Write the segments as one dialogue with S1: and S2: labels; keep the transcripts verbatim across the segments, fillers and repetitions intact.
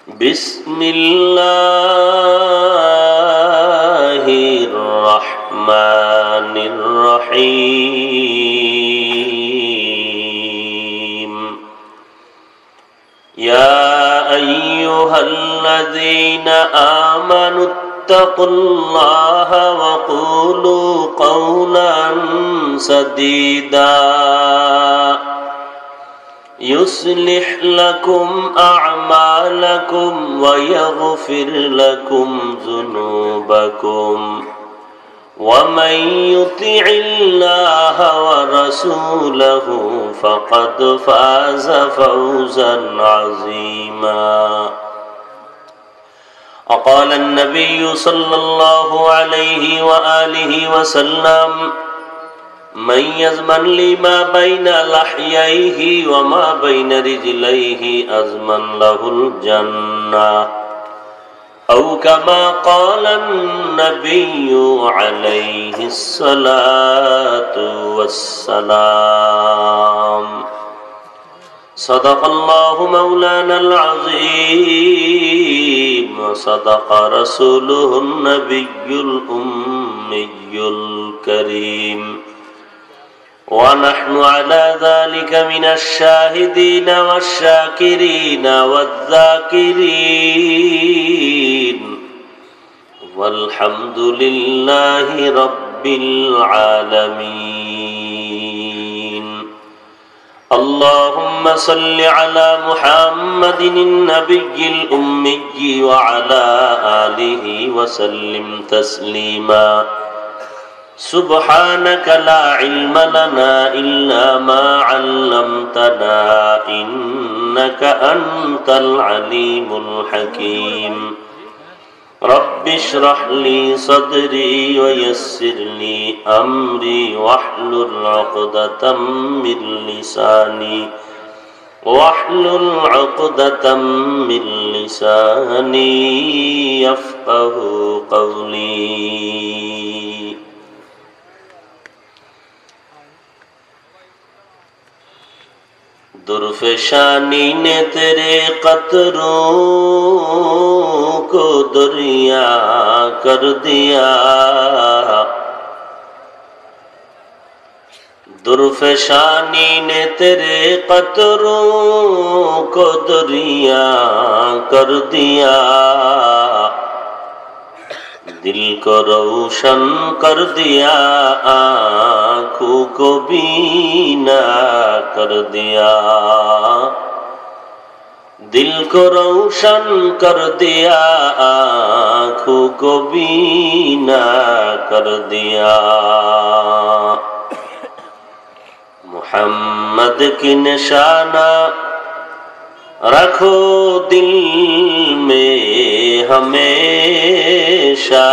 S1: बिस्मिल्लाहिर्रहमानिर्रहीम। या अय्युहल्लज़ीना आमनुत्तक़ुल्लाह वक़ूलू क़ौलन सदीदा युस्लिह लकुम अअमालकुम व यग़फिर लकुम ज़ुनूबकुम व मन युतिइल्लाह व रसूलहु फ़क़द फ़ाज़ फ़ौज़न अज़ीमा। क़ाल अन्नबिय्यु सल्लल्लाहु अलैहि व आलिहि वसल्लम मन यज़मन लिमा बैन लह्यैहि व मा बैन रिजलैहि अज़मन लहुल जन्नह औ कमा क़ाल अन्नबिय्यु अलैहि स्सलातु वस्सलाम। सदक़ल्लाहु मौलानल अज़ीम व सदक़ रसूलुहुन नबिय्युल उम्मियुल करीम व नहनु अला ज़ालिका मिनश शाहिदीन वश्शाकिरीन वज़्ज़ाकिरीन वल्हम्दुलिल्लाहि रब्बिल आलमीन। अल्लाहुम्मा सल्लि अला मुहम्मदिन नबिय्यिल उम्मिय्यि व अला आलिहि व सल्लिम तस्लीमा। सुब्हानक ला इल्म लना इल्ला मा अल्लमतना इन्नक अंतल अलीमुल हकीम। रब्बि इश्रह ली सदरी व यस्सिर ली अमरी वहलुल उक़दतम मिन लिसानी वहलुल उक़दतम मिन लिसानी यफ़क़हू क़ौली। दुर्फ़शानी ने तेरे क़तरों को दरिया कर दिया, दुर्फ़शानी ने तेरे क़तरों को दरिया कर दिया, दिल को रोशन कर दिया, आँखों को बीना कर दिया, दिल को रोशन कर दिया, आँखों को बीना कर दिया। मुहम्मद की निशाना रखो दिल में हमेशा,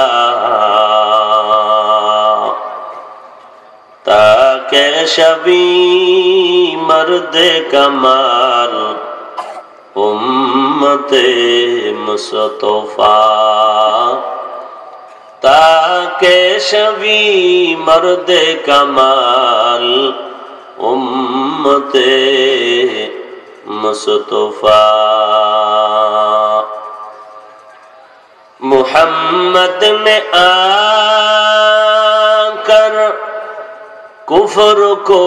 S1: ताकि शबी मर्द कमाल उम्मते मुस्तफा, ताकि शबी मर्द कमाल उम्मते मुस्तफा। मुहम्मद ने आकर कुफ्र को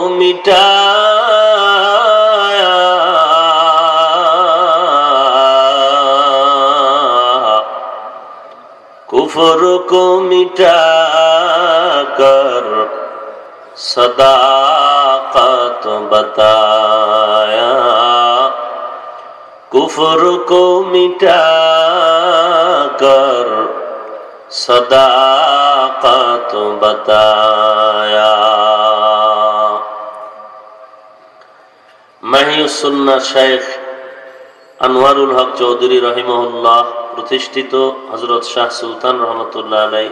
S1: मिटाया, कुफ्र को मिटाकर सदाक़त बताया, कुफ्र को मिटाकर सदाक़त बताया। महिउस्सुन्नाह शेख अनवारुल हक चौधरी रहिमहुल्लाह प्रतिष्ठित हजरत शाह सुल्तान रहमतुल्लाह अलैह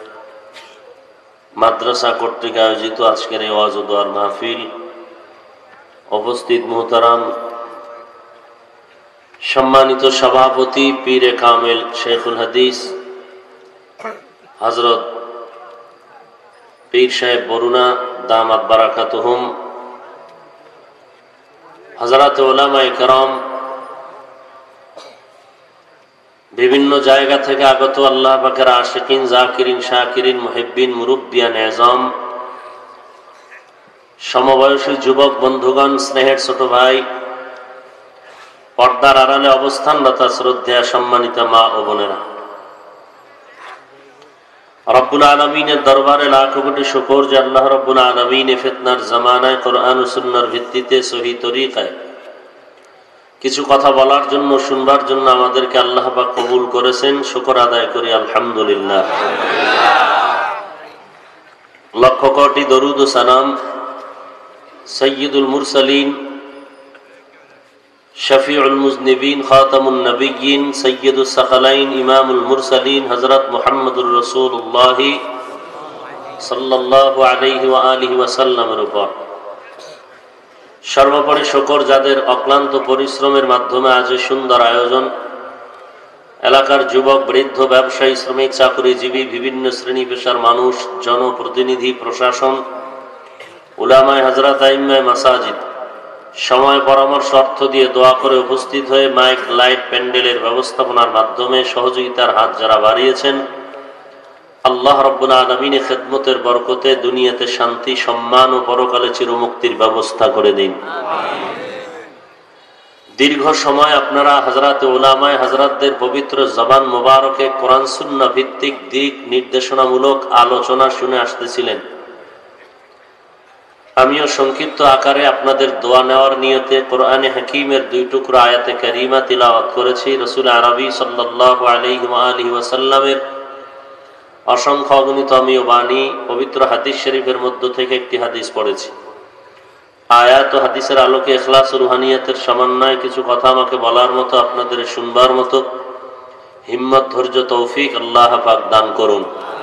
S1: মাদ্রাসা কর্তৃক আয়োজিত আজকের এই ওয়াজ ও দোয়ার মাহফিল, উপস্থিত মুহতারাম সম্মানিত সভাপতি পীরে কামেল শেখুল হাদিস হযরত পীর সাহেব বরুণা দামাত বারাকাতুহুম, হযরত উলামায়ে কেরাম, বিভিন্ন জায়গা থেকে আগত আল্লাহ পাকের আশিকিন, জাকিরিন, শাকিরিন, মুহিব্বিন, মুরব্বিয়ান এজম, সমবয়সী যুবক বন্ধুগণ, স্নেহের ছোট ভাই, পর্দার আড়ালে অবস্থানরত শ্রদ্ধেয়া সম্মানিত মা ও বোনেরা, রব্বুল আলামিনের দরবারে লাখো কোটি শুকর যে আল্লাহ রব্বুল আলামিন ফিতনার জামানায় কোরআন ও সুন্নাহর ভিত্তিতে সহি তরিকায় কিছু কথা বলার জন্য, শুনবার জন্য আমাদেরকে আল্লাহ পাক কবুল করেছেন। শুকর আদায় করি আলহামদুলিল্লাহ। লক্ষ কোটি দরুদ ও সালাম সাইয়্যিদুল মুরসালিন, শফিউল মুজনিবিন, খাতামুন নবিয়্যিন, সাইয়্যিদুস সাকালাইন, ইমামুল মুরসালিন হযরত মুহাম্মদুর রাসূলুল্লাহ সাল্লাল্লাহু আলাইহি ওয়া আলিহি ওয়াসাল্লামের উপর সর্বোপরি শুকর যাদের অক্লান্ত পরিশ্রমের মাধ্যমে আজ সুন্দর আয়োজন, এলাকার যুবক, বৃদ্ধ, ব্যবসায়ী, শ্রমিক, চাকরিজীবী, বিভিন্ন শ্রেণী পেশার মানুষ, জনপ্রতিনিধি, প্রশাসন, উলামায়ে হযরত, আইম্মায়ে মাসাজিদ সময় পরামর্শ অর্থ দিয়ে দোয়া করে উপস্থিত হয়ে মাইক, লাইট, প্যান্ডেলের ব্যবস্থাপনার মাধ্যমে সহযোগিতার হাত যারা বাড়িয়েছেন, আল্লাহ রব্বুল আলামিনের খেদমতের বরকতে দুনিয়াতে শান্তি, সম্মান ও পরকালে চিরমুক্তির ব্যবস্থা করে দিন। দীর্ঘ সময় আপনারা হযরতে উলামায়ে হযরতদের পবিত্র জবান মোবারকে কোরআন সুন্নাহ ভিত্তিক দিক নির্দেশনামূলক আলোচনা শুনে আসতেছিলেন। আমিও সংক্ষিপ্ত আকারে আপনাদের দোয়া নেওয়ার নিয়তে কোরআনে হাকিমের দুই টুকরো আয়াতে কারিমা তিলাওয়াত করেছি। রাসূল আরবি সাল্লাল্লাহু আলাইহি ওয়া আলিহি ওয়াসাল্লামের অসংখ্য অগণিত আমিও বাণী, পবিত্র হাদিস শরীফের মধ্য থেকে একটি হাদিস পড়েছি। আয়াত ও হাদিসের আলোকে ইখলাস ও রুহানিয়াতের সমন্বয়ে কিছু কথা আমাকে বলার মতো, আপনাদের শুনবার মতো হিম্মত, ধৈর্য, তৌফিক আল্লাহ পাক দান করুন।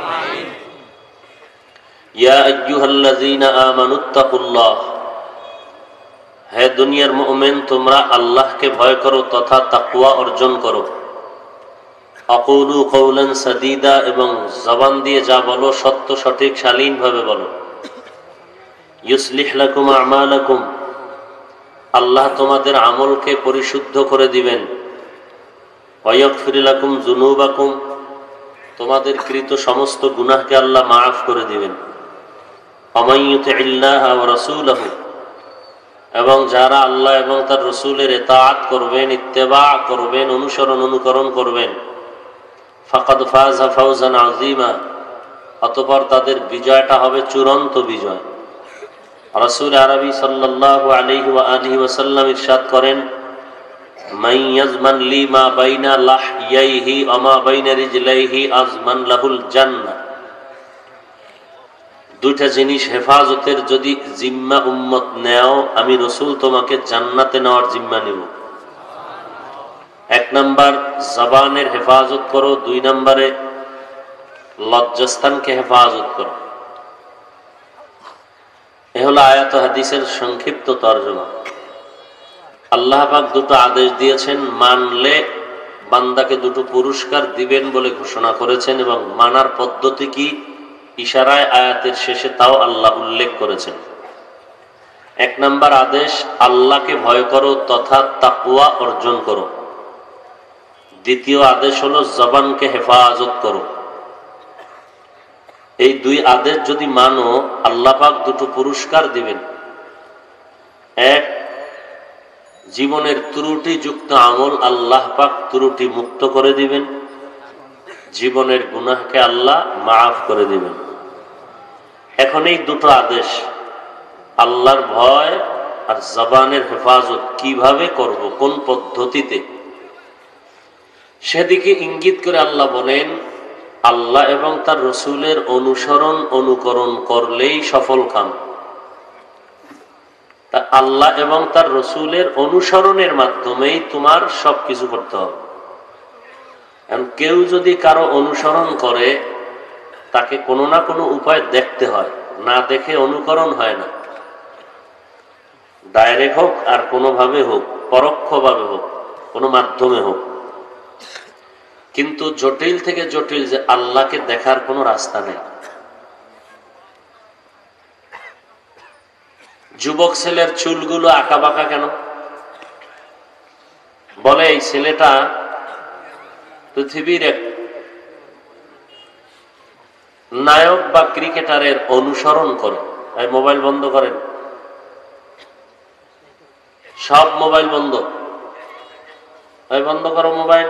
S1: ইয়া আইয়ুহাল্লাযীনা আমানুত্তাকুল্লাহ, হে দুনিয়ার মুমিন, তোমরা আল্লাহকে ভয় করো তথা তাকওয়া অর্জন করো। আকুলু কওলান সাদীদা, এবং জবান দিয়ে যা বলো সত্য, সঠিক, শালীন ভাবে বলো। ইউসলিহ লাকুম আমালাকুম, আল্লাহ তোমাদের আমলকে পরিশুদ্ধ করে দিবেন। ওয়া ইয়াগফির লাকুম যুনুবাকুম, তোমাদের কৃত সমস্ত গুনাহকে আল্লাহ মাফ করে দিবেন। ওয়া মান ইউতিইল্লাহা ওয়া রাসূলাহু, এবং যারা আল্লাহ এবং তার রাসূলের ইতাআত করবেন, ইত্তেবা করবেন, অনুসরণ অনুকরণ করবেন, ফাকাদ ফাযা ফাওজান আযীমা, অতঃপর তাদের বিজয়টা হবে চূড়ান্ত বিজয়। রাসূল আরবি সাল্লাল্লাহু আলাইহি ওয়া আলিহি ওয়াসাল্লাম ইরশাদ করেন, মান ইয়াজমান লি মা বাইনা লাহইয়াইহি ওয়া মা বাইনা রিজলাইহি আজমান লাহুল জান্নাহ। দুইটা জিনিস হেফাজতের যদি জিম্মা উম্মত নেও, আমি রাসূল তোমাকে জান্নাতে নেওয়ার জিম্মা নেব। এক নাম্বার জবানের হেফাজত করো, দুই নম্বরে লজ্জাস্থানকে হেফাজত করো। এ হলো আয়াত হাদিসের সংক্ষিপ্ত তর্জমা। আল্লাহ পাক দুটো আদেশ দিয়েছেন, মানলে বান্দাকে দুটো পুরস্কার দিবেন বলে ঘোষণা করেছেন, এবং মানার পদ্ধতি কি ইশারায় আয়াতের শেষে তাও আল্লাহ উল্লেখ করেছেন। এক নাম্বার আদেশ, আল্লাহকে ভয় করো তথা তাকওয়া অর্জন করো। দ্বিতীয় আদেশ হলো জবানকে হেফাজত করো। এই দুই আদেশ যদি মানো, আল্লাহ পাক দুটো পুরস্কার দিবেন। এক, জীবনের ত্রুটিযুক্ত আমল আল্লাহ পাক ত্রুটি মুক্ত করে দিবেন, জীবনের গুনাহকে আল্লাহ মাফ করে দিবেন। এখন এই দুটো আদেশ, আল্লাহর ভয় আর জবানের হেফাজত কিভাবে করব, কোন পদ্ধতিতে, সেদিকে ইঙ্গিত করে আল্লাহ বলেন, আল্লাহ এবং তার রসুলের অনুসরণ অনুকরণ করলেই সফল কাম। তা আল্লাহ এবং তার রসুলের অনুসরণের মাধ্যমেই তোমার সবকিছু করতে হবে। এখন কেউ যদি কারো অনুসরণ করে, তাকে কোনো না কোনো উপায় দেখতে হয়, না দেখে অনুকরণ হয় না। ডাইরেক্ট হোক আর কোনোভাবে হোক, পরোক্ষভাবে হোক, কোনো মাধ্যমে হোক। কিন্তু জটিল থেকে জটিল যে আল্লাহকে দেখার কোনো রাস্তা নেই। যুবক ছেলের চুলগুলো আঁকা বাঁকা কেন? বলে এই ছেলেটা পৃথিবীর এক নায়ক বা ক্রিকেটারের অনুসরণ করে। এই মোবাইল বন্ধ করেন, সব মোবাইল বন্ধ, এই বন্ধ করো মোবাইল।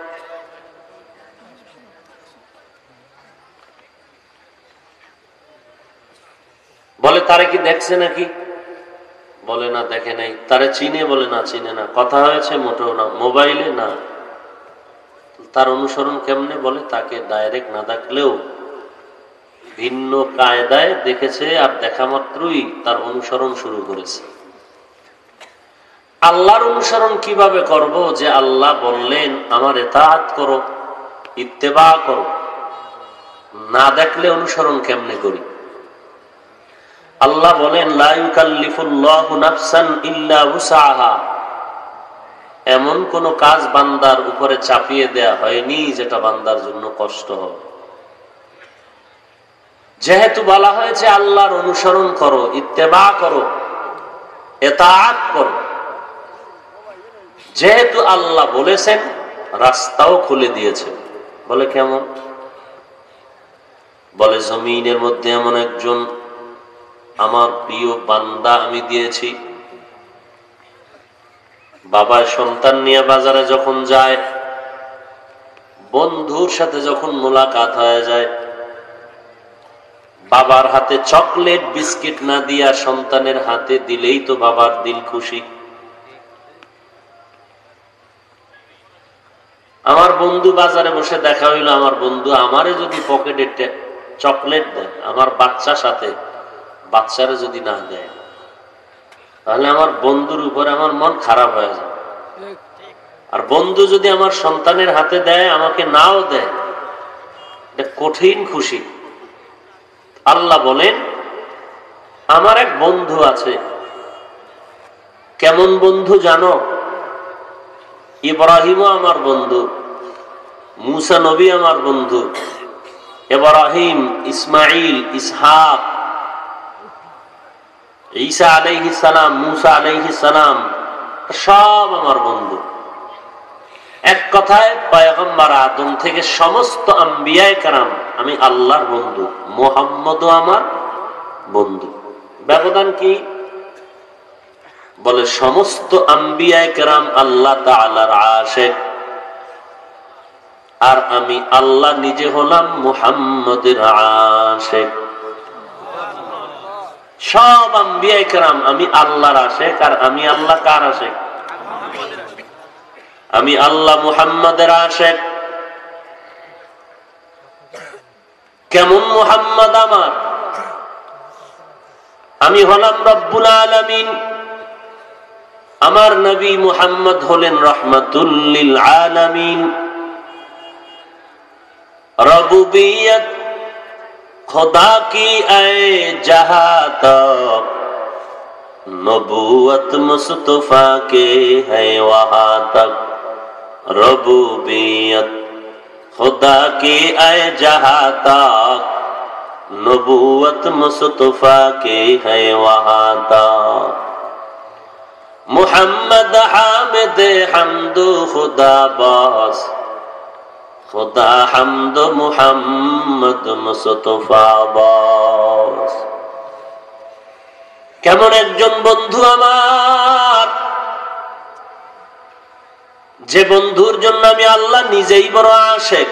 S1: বলে তারে কি দেখছে নাকি? বলে না, দেখে নাই। তারে চিনে? বলে না, চিনে না। কথা হয়েছে? মোটেও না। মোবাইলে? না। তার অনুসরণ কেমনে? বলে তাকে ডাইরেক্ট না দেখলেও ভিন্ন কায়দায় দেখেছে, আর দেখা মাত্রই তার অনুসরণ শুরু করেছে। আল্লাহর অনুসরণ কিভাবে করব? যে আল্লাহ বললেন আমার ইতাআত করো, ইত্তেবা করো, না দেখলে অনুসরণ কেমনে করি? আল্লাহ বলেন লা ইউকাল্লিফুল্লাহু নাফসান ইল্লা উসআহা। এমন কোন কাজ বান্দার উপরে চাপিয়ে দেয়া হয়নি যেটা বান্দার জন্য কষ্ট হবে। যেহেতু বলা হয়েছে আল্লাহর অনুসরণ করো, ইত্তেবা করো, ইতাআত করো, যেহেতু আল্লাহ বলেছেন রাস্তাও খুলে দিয়েছে। বলে কেমন? বলে জমিনের মধ্যে এমন একজন আমার প্রিয় বান্দা আমি দিয়েছি। বাবা সন্তান নিয়ে বাজারে যখন যায়, বন্ধুর সাথে যখন মোলাকাত হয়ে যায়, বাবার হাতে চকলেট বিস্কিট না দিয়া সন্তানের হাতে দিলেই তো বাবার দিল খুশি। আমার বন্ধু বাজারে বসে দেখা হইলো, আমার বন্ধু আমারে যদি পকেটে চকলেট দেয়, আমার বাচ্চার সাথে বাচ্চারা যদি না দেয়, তাহলে আমার বন্ধুর উপরে আমার মন খারাপ হয়ে যায়। আর বন্ধু যদি আমার সন্তানের হাতে দেয়, আমাকে নাও দেয়, এটা কঠিন খুশি। আল্লাহ বলেন আমার এক বন্ধু আছে। কেমন বন্ধু জানো? ইব্রাহিমও আমার বন্ধু, মুসা নবী আমার বন্ধু, ইব্রাহিম, ইসমাইল, ইসহাক, ঈসা আলাইহিস সালাম, মুসা আলাইহিস সালাম সব আমার বন্ধু। এক কথায় পয়গম্বর আদম থেকে সমস্ত আম্বিয়ায়ে কেরাম আমি আল্লাহর বন্ধু, মুহাম্মদও আমার বন্ধু। ব্যবধান কি? বলে সমস্ত আম্বিয়ায়ে কেরাম আল্লাহ তাআলার আশিক, আর আমি আল্লাহ নিজে হলাম মুহাম্মদের আশিক। সব আম্বিয়ায়ে কেরাম আমি আল্লাহর আশিক, আর আমি আল্লাহ কার আশিক? আমি আল্লাহ মুহাম্মাদের আশিক। কেমন মুহাম্মদ আমার? আমি হলাম রব্বুল আলামিন, আমার নবী মুহাম্মদ হলেন রহমাতুল লিল আলামিন। রবুবিয়ত खुदा की ऐ जहां तक, नबूवत मुस्तफा के है वहां तक। रबूबियत खुदा की ऐ जहां तक, नबूवत मुस्तफा के है वहां तक। मुहम्मद हामिद हमदो खुदा बास, खुदा हमद मुहम्मद मुस्तफा बास। কেমন একজন বন্ধু আমার, যে বন্ধুর জন্য আমি আল্লাহ নিজেই বড় আশিক।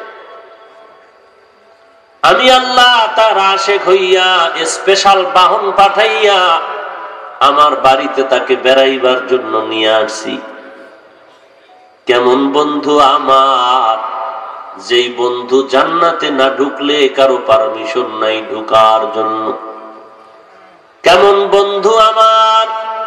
S1: আমি আল্লাহ তার আশিক হইয়া স্পেশাল বাহন পাঠাইয়া আমার বাড়িতে তাকে বেড়াইবার জন্য নিয়ে আসছি। কেমন বন্ধু আমার, যেই বন্ধু জান্নাতে না ঢুকলে কারো পারমিশন নাই ঢুকার জন্য। কেমন বন্ধু আমার,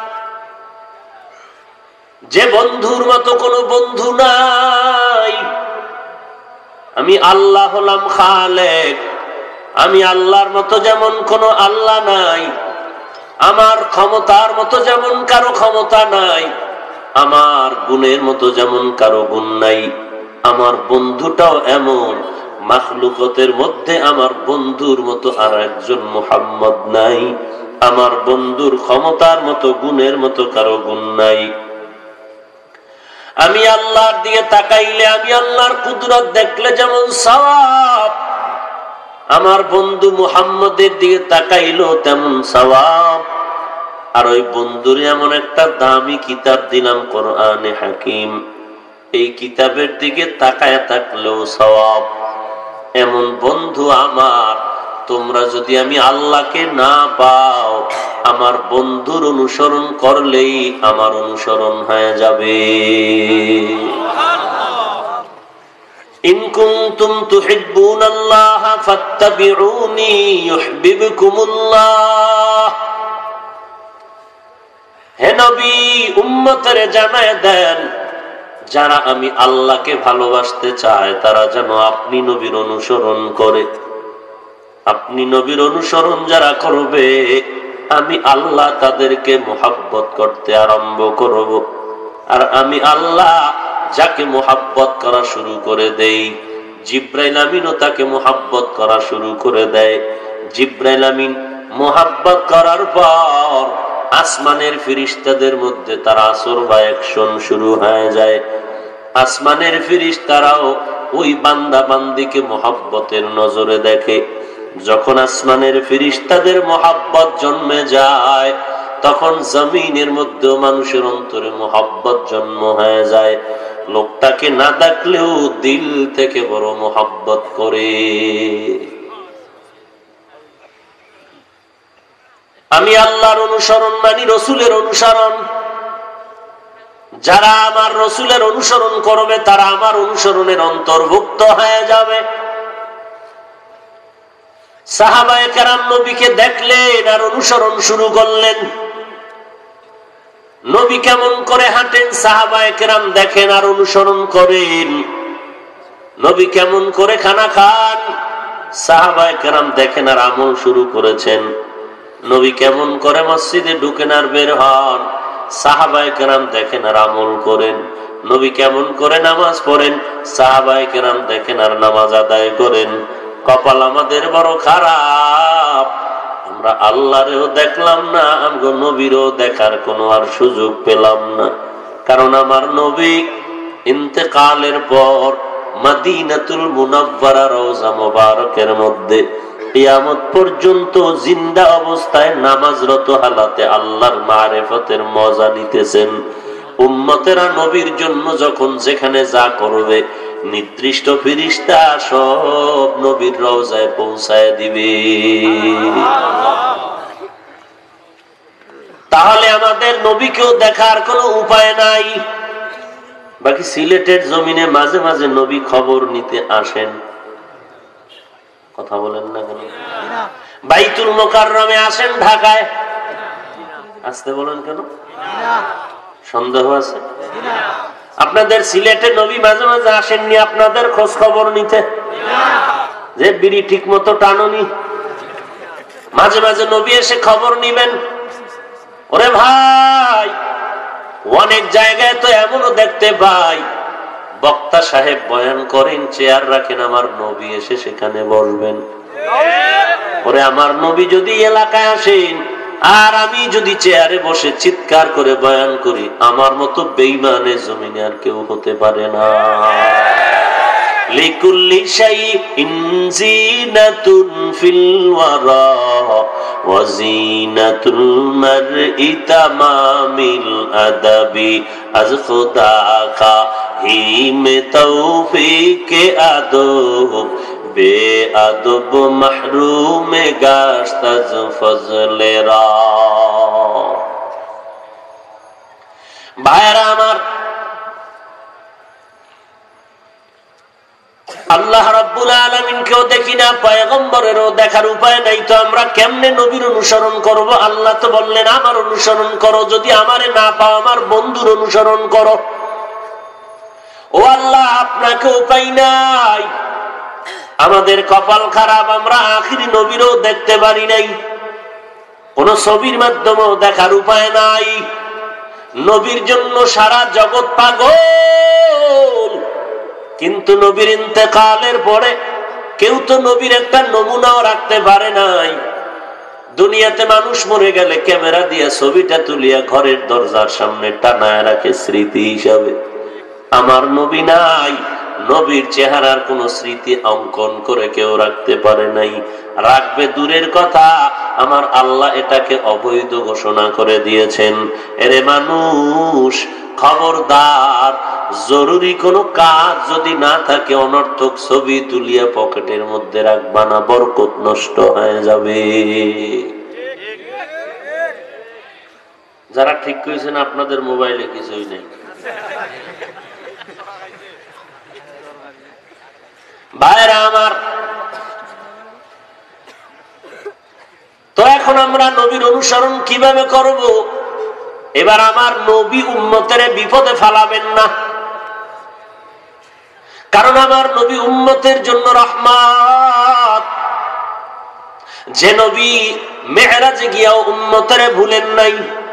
S1: যে বন্ধুর মতো কোনো বন্ধু নাই। আমি আল্লাহ হলাম খালেক, আমি আল্লাহর মতো যেমন কোনো আল্লাহ নাই, আমার ক্ষমতার মতো যেমন কারো ক্ষমতা নাই, আমার গুণের মতো যেমন কারো গুণ নাই, আমার বন্ধুটাও এমন। মাখলুকতের মধ্যে আমার বন্ধুর মতো আর একজন মুহাম্মদ নাই, আমার বন্ধুর ক্ষমতার মতো গুণের মতো কারো গুণ নাই। আমি আল্লাহর দিকে তাকাইলে, আমি আল্লাহর কুদরত দেখলে যেমন সওয়াব, আমার বন্ধু মুহাম্মদের দিকে তাকাইলো তেমন সওয়াব। আর ওই বন্ধুর এমন একটা দামি কিতাব দিলাম, কোরআনে হাকিম, এই কিতাবের দিকে তাকায় থাকলেও সওয়াব। এমন বন্ধু আমার, তোমরা যদি আমি আল্লাহকে না পাও, আমার বন্ধুর অনুসরণ করলেই আমার অনুসরণ হয়ে যাবে। ইন কুনতুম তুহিব্বুনাল্লাহ ফাত্তাবিউনি ইউহিব্বুকুমুল্লাহ। হে নবী, উম্মতের জানায় দেন, যারা আমি আল্লাহকে ভালোবাসতে চায় তারা যেন আপনি নবীর অনুসরণ করে। আপনি নবীর অনুসরণ যারা করবে, আমি আল্লাহ তাদেরকে মোহাব্বত করতে আরম্ভ করব। আর আমি আল্লাহ যাকে মোহাব্বত করা শুরু করে দেই, জিব্রাইল আমিনও তাকে মোহাব্বত করা শুরু করে দেয়। জিব্রাইল আমিন মোহাব্বত করার পর আসমানের ফেরেশতাদের মধ্যে তার আসর বা অ্যাকশন শুরু হয়ে যায়। আসমানের ফেরেশতারাও ওই বান্দা বান্দিকে মোহাব্বতের নজরে দেখে। যখন আসমানের ফেরেশতাদের মোহাব্বত জন্মে যায়, তখন জমিনের মধ্যে মানুষের অন্তরে মোহাব্বত জন্ম হয়ে যায়। লোকটাকে না দেখলেও দিল থেকে বড় মোহাব্বত করে। আমি আল্লাহর অনুসরণ মানি, রসুলের অনুসরণ। যারা আমার রসুলের অনুসরণ করবে তারা আমার অনুসরণের অন্তর্ভুক্ত হয়ে যাবে। সাহাবায়ে কেরাম নবীকে দেখলেন আর অনুসরণ শুরু করলেন। নবী কেমন করে হাঁটেন সাহাবায়ে কেরাম দেখেন আর অনুসরণ করেন। নবী কেমন করে খানা খান সাহাবায়ে কেরাম দেখেন আর আমল শুরু করেছেন। নবী কেমন করে মসজিদে ঢুকেন আর বের হন, সাহাবায়ে কেরাম দেখেন আর আমল করেন। নবী কেমন করে নামাজ পড়েন, সাহাবায়ে কেরাম দেখেন আর নামাজ আদায় করেন। কপাল আমাদের বড় খারাপ, আমরা আল্লাহরেও দেখলাম না, আমগো নবীরও দেখার কোনো আর সুযোগ পেলাম না। কারণ আমার নবী ইন্তেকালের পর মদিনাতুল মুনাওয়ারা রওজা মুবারকের মধ্যে কিয়ামত পর্যন্ত জিন্দা অবস্থায় নামাজরত হালাতে আল্লাহর মারিফতের মজা নিতেছেন। উম্মতেরা নবীর জন্য যখন যেখানে যা করবে, নির্দিষ্ট ফেরেশতা সব নবীর রওজায় পৌঁছায় দিবে। তাহলে আমাদের নবীকেও দেখার কোনো উপায় নাই। বাকি সিলেটের জমিনে মাঝে মাঝে নবী খবর নিতে আসেন, কথা বলেন না কেন? বাইতুল মুকাররমে আসেন, ঢাকায় আসতে বলেন কেন? সন্দেহ আছে? আপনাদের সিলেটে নবী মাঝে মাঝে আসেননি আপনাদের খোঁজ খবর নিতে, যে বিড়ি ঠিক মতো টানুনি? মাঝে মাঝে নবী এসে খবর নিবেন। ওরে ভাই, অনেক জায়গায় তো এমনও দেখতে পাই, বক্তা সাহেব বয়ান করেন, চেয়ার রাখেন, আমার নবী এসে সেখানে বসবেন। ওরে আমার নবী যদি এলাকায় আসেন আর আমি যদি চেয়ারে বসে চিৎকার করে বয়ান করি, আমার মতো বেঈমানের জমিনে আর কেউ হতে পারে না। লিকুল্লি শাইইন জিনাতুন ফিল ওয়ারা ওয়া জিনাতুল মারই তামামিল আদাবি। আজ খুদা কা হিম তৌফিক আদব বে আদব মাহরুম গাশত আজ ফজলেরা। ভাইরা আমার, আল্লাহ রাব্বুল আলামিনকেও দেখি না, পয়গম্বরেরও দেখার উপায় নাই, তো আমরা কেমনে নবীর অনুসরণ করব? আল্লাহ তো বললেন আমার অনুসরণ করো, যদি আমারে না পাও আমার বন্ধুর অনুসরণ করো। ও আল্লাহ, আপনাকে উপায় নাই, আমাদের কপাল খারাপ, আমরা আখিরি নবীরও দেখতে পারি নাই, কোন ছবির মাধ্যমেও দেখার উপায় নাই। নবীর জন্য সারা জগৎ পাগল, কিন্তু নবীর ইন্তেকালের পরে কেউ তো নবীর একটা নমুনাও রাখতে পারে নাই। দুনিয়াতে মানুষ মরে গেলে ক্যামেরা দিয়ে ছবিটা তুলিয়া ঘরের দরজার সামনে টানায় রাখে স্মৃতি হিসাবে। আমার নবী নাই, নবীর চেহারার কোন স্মৃতি অঙ্কন করে কেউ রাখতে পারে নাই। রাখবে দূরের কথা, আমার আল্লাহ এটাকে অবৈধ ঘোষণা করে দিয়েছেন। এরে মানুষ, খবরদার, জরুরি কোনো কাজ যদি না থাকে অনর্থক ছবি তুলিয়া পকেটের মধ্যে রাখবা না, বরকত নষ্ট হয়ে যাবে। যারা ঠিক করেছেন আপনাদের মোবাইলে কিছুই নেই। ভাইরা আমার, তো এখন আমরা নবীর অনুসরণ কিভাবে করব? এবার আমার নবী উম্মতের বিপদে ফালাবেন না, কারণ আমার নবী উম্মতের জন্য রহমত। যে নবী মেরাজে গিয়াও উম্মতের ভুলেন নাই।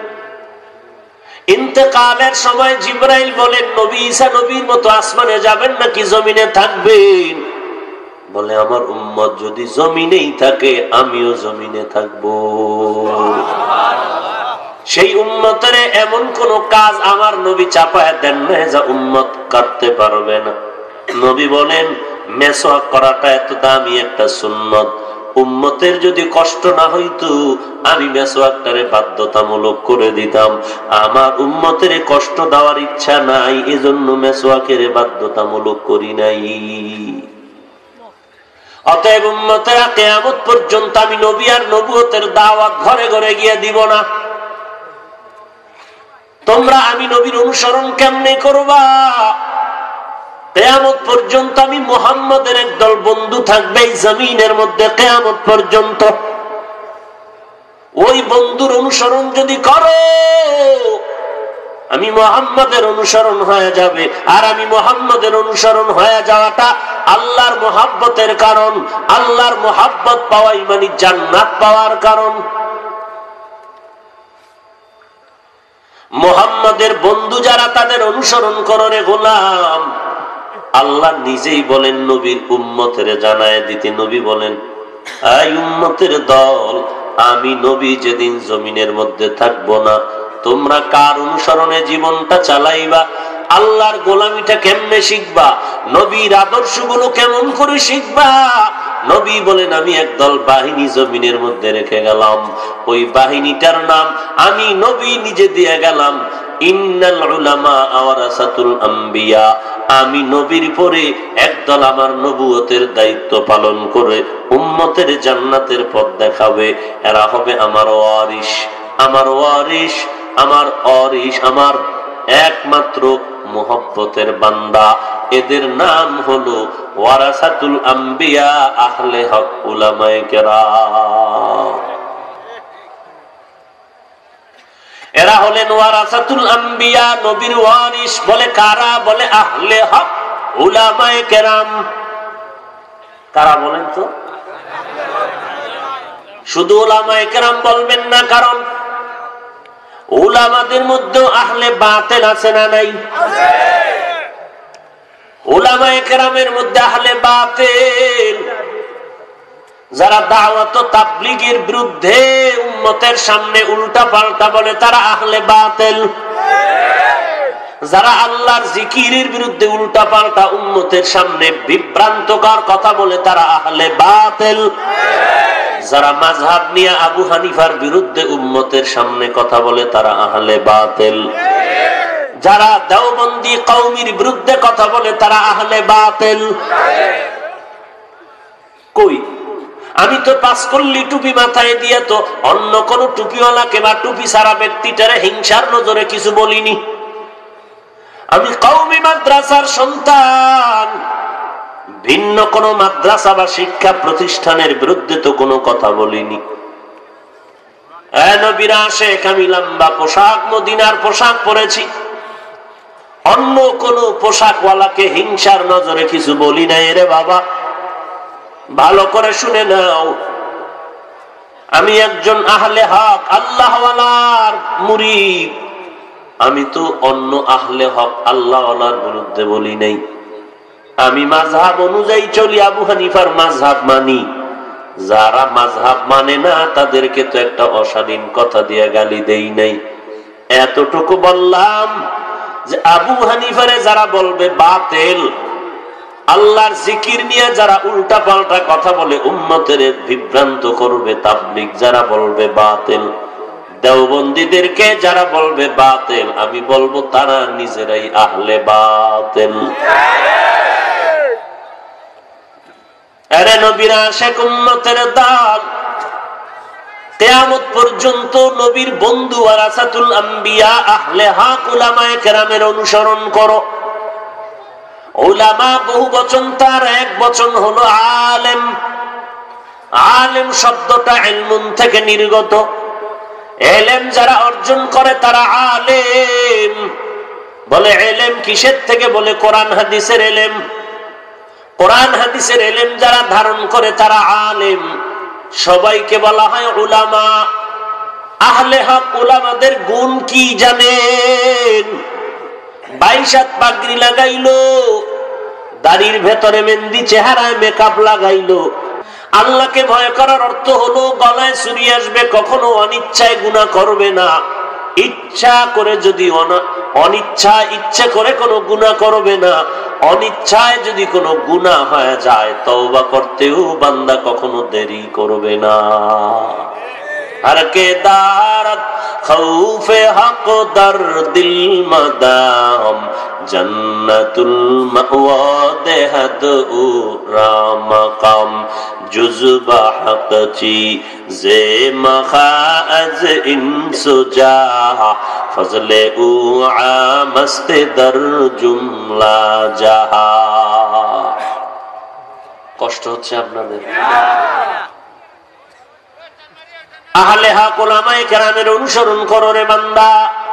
S1: ইন্তেকালের সময় জিবরাইল বলেন, নবী ঈসা নবীর মতো আসমানে যাবেন নাকি জমিনে থাকবেন? বলে, আমার উম্মত যদি জমিনেই থাকে আমিও জমিনে থাকবো। সেই উম্মতের এমন কোন কাজ আমার নবী চাপায় দেন না যা উম্মত করতে পারবে না। নবী বলেন, মেসওয়াক করাটা এত দামি একটা সুন্নত, উম্মতের যদি কষ্ট না হইতো আমি মেসওয়াকটারে বাধ্যতামূলক করে দিতাম। আমার উম্মতের কষ্ট দেওয়ার ইচ্ছা নাই, এজন্য মেসওয়াকের বাধ্যতামূলক করি নাই। অতএব উম্মতেরা কিয়ামত পর্যন্ত আমি নবী আর নবুয়তের দাওয়াত ঘরে ঘরে গিয়ে দিব না। তোমরা আমি নবীর অনুসরণ কেমনে করবা? কিয়ামত পর্যন্ত আমি মুহাম্মদের একদল বন্ধু থাকবে এই জমিনের মধ্যে কিয়ামত পর্যন্ত। ওই বন্ধুর অনুসরণ যদি করো আমি মুহাম্মদের অনুসরণ হয়ে যাবে। আর আমি মুহাম্মদের অনুসরণ হয়ে যাওয়াটা আল্লাহর মুহাব্বতের কারণ। আল্লাহর মুহাব্বত পাওয়াই মানে জান্নাত পাওয়ার কারণ। মুহাম্মদের বন্ধু যারা তাদের অনুসরণ করো রে গোলাম। আল্লাহ নিজেই বলেন নবীর উম্মতের জানায় দিতে, নবী বলেন, এই উম্মতের দল, আমি নবী যেদিন জমিনের মধ্যে থাকবো না তোমরা কার অনুসরণে জীবনটা চালাইবা? আল্লাহর গোলামিটা কেমনে শিখবা? নবীর আদর্শগুলো কেমন করে শিখবা? নবী বলেন, আমি একদল বাহিনী জমিনের মধ্যে রেখে গেলাম, ওই বাহিনীটার নাম আমি নবী নিজে দিয়ে গেলাম। ইন্নাল উলামা ওয়ারাসাতুল আম্বিয়া, আমি নবীর পরে একদল আমার নবুয়তের দায়িত্ব পালন করে উম্মতের জান্নাতের পথ দেখাবে। এরা হবে আমার ওয়ারিস, আমার ওয়ারিস, আমার ওয়ারিস, আমার একমাত্র মুহাব্বতের বান্দা। এদের নাম হলো ওয়ারাসাতুল আম্বিয়া, আহলে হক, উলামায়ে কেরাম। এরা হলেন ওয়ারাসাতুল আম্বিয়া, নবীর ওয়ারিস। বলে কারা? বলে আহলে হক, উলামায়ে কেরাম। কারা বলেন তো? শুধু উলামায়ে কেরাম বলবেন না, কারণ উলামাদের মধ্যে আহলে বাতিল আছে না নাই? উলামায়ে কেরামের মধ্যে আহলে বাতিল, যারা দাওয়াত ও তাবলীগের বিরুদ্ধে উম্মতের সামনে উল্টা পাল্টা বলে তারা আহলে বাতিল। যারা আল্লাহর জিকিরের বিরুদ্ধে উল্টা পাল্টা উম্মতের সামনে বিভ্রান্তকর কথা বলে তারা আহলে বাতিল। যারা মাযহাব নিয়ে আবু হানিফার বিরুদ্ধে উম্মতের সামনে কথা বলে তারা আহলে বাতিল। যারা দেওবন্দি কওমির বিরুদ্ধে কথা বলে তারা আহলে বাতিল। কই, আমি তো পাঁচকল্লি টুপি মাথায় দিয়ে তো অন্য কোন টুপিওয়ালাকে বা টুপি ছাড়া ব্যক্তিটারে হিংসার নজরে কিছু বলিনি। আমি কওমি মাদ্রাসার সন্তান, ভিন্ন কোন মাদ্রাসা বা শিক্ষা প্রতিষ্ঠানের বিরুদ্ধে তো কোনো কথা বলিনি। নবীর আশিক, আমি লম্বা পোশাক, মদিনার পোশাক পরেছি, অন্য কোন পোশাকওয়ালাকে হিংসার নজরে কিছু বলি নাই। রে বাবা, ভালো করে শুনে নাও, আমি একজন আহলে হক, আল্লাহওয়ালার মুরিদ। আমি তো অন্য আহলে হক, আল্লাহওয়ালার বিরুদ্ধে বলি নাই। আমি মাযহাব অনুযায়ী চলি, আবু হানিফার মাযহাব মানি। যারা মাযহাব মানে না তাদেরকে তো একটা অশালীন কথা দিয়ে গালি দেই নাই। এতটুকু বললাম, যে আবু হানিফারে যারা বলবে বাতিল, আল্লাহর জিকির নিয়ে যারা উল্টা পাল্টা কথা বলে উম্মতের বিভ্রান্ত করবে, তাবলীগ যারা বলবে বাতিল, দেওবন্দীদেরকে যারা বলবে বাতিল, আমি বলবো তারা নিজেরাই আহলে বাতিল। আরে নবীর আশিক উম্মতের দল, কিয়ামত পর্যন্ত নবীর বন্ধু ওয়ারাসাতুল আম্বিয়া আহলে হক উলামায়ে কেরামের অনুসরণ করো। উলামা বহু বচন, তার এক বচন হলো আলেম। আলেম শব্দটা ইলমুন থেকে নির্গত। ইলম যারা অর্জন করে তারা আলেম। বলে ইলম কিসের থেকে? বলে কোরআন হাদিসের ইলম। কোরআন হাদিসের ইলম যারা ধারণ করে তারা আলেম। সবাইকে বলা হয় উলামা। আহলে হক উলামাদের গুণ কি জানেন? বাইশ হাত পাগড়ি লাগাইলো, দাড়ির ভেতরে মেহেন্দি, চেহারায় মেকআপ লাগাইলো। আল্লাহকে ভয় করার অর্থ হলো গলায় ছুরি আসবে, কখনো অনিচ্ছায় গুনাহ করবে না। ইচ্ছা করে যদি অনিচ্ছা ইচ্ছে করে কোনো গুনাহ করবে না। অনিচ্ছায় যদি কোনো গুনাহ হয়ে যায় তওবা করতেও বান্দা কখনো দেরি করবে না। हर के दारत खौफे हक दर दिल मदाम जन्नतुल मअवा देहद उरा मकाम जुज़बा हक ची जे मखाज इंसुजा फजले उ आमस्त दर जुमला जहा। কষ্ট হচ্ছে আপনাদের? আহলে হক উলামায়ে কেরামের অনুসরণ করো রে বান্দা।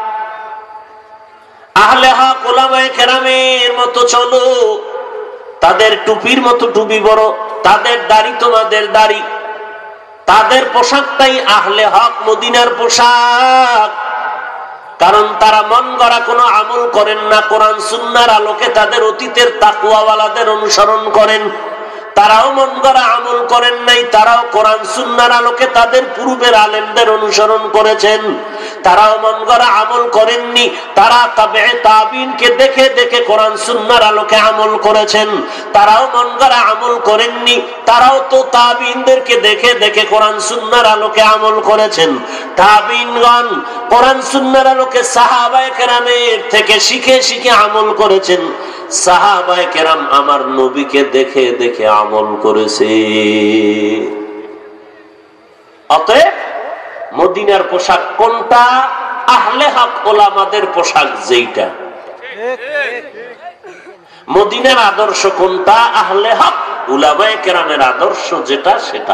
S1: আহলে হক উলামায়ে কেরামের মতো চলো। তাদের টুপির মতো টুপি বড়, তাদের দাড়ি তোমাদের দাড়ি, তাদের পোশাকটাই আহলে হক মদিনার পোশাক। কারণ তারা মন গড়া কোনো আমল করেন না, কোরআন সুন্নাহর আলোকে তাদের অতীতের তাকওয়াওয়ালাদের অনুসরণ করেন। তারাও মন গড়া আমল করেন নাই, তারাও কোরআন সুন্নাহর আলোকে তাদের পূর্বের আলেমদের অনুসরণ করেছেন। তারাও মন গড়া আমল করেননি, তারা তাবেঈ তাবিঈনকে দেখে দেখে কোরআন সুন্নাহর আলোকে আমল করেছেন। তারাও মন গড়া আমল করেননি, তারাও তো তাবিঈনদেরকে দেখে দেখে কোরআন সুন্নাহর আলোকে আমল করেছেন। তাবিঈনগণ কোরআন সুন্নাহর আলোকে সাহাবায়ে কেরামের থেকে শিখে শিখে আমল করেছেন। সাহাবায়ে কেরাম আমার নবীকে দেখে দেখে আমল করেছে। অতএব মদিনার পোশাক কোনটা? আহলে হক ওলামাদের পোশাক যেইটা। মদিনার আদর্শ কোনটা? আহলে হক উলামায়ে কেরামের আদর্শ যেটা সেটা।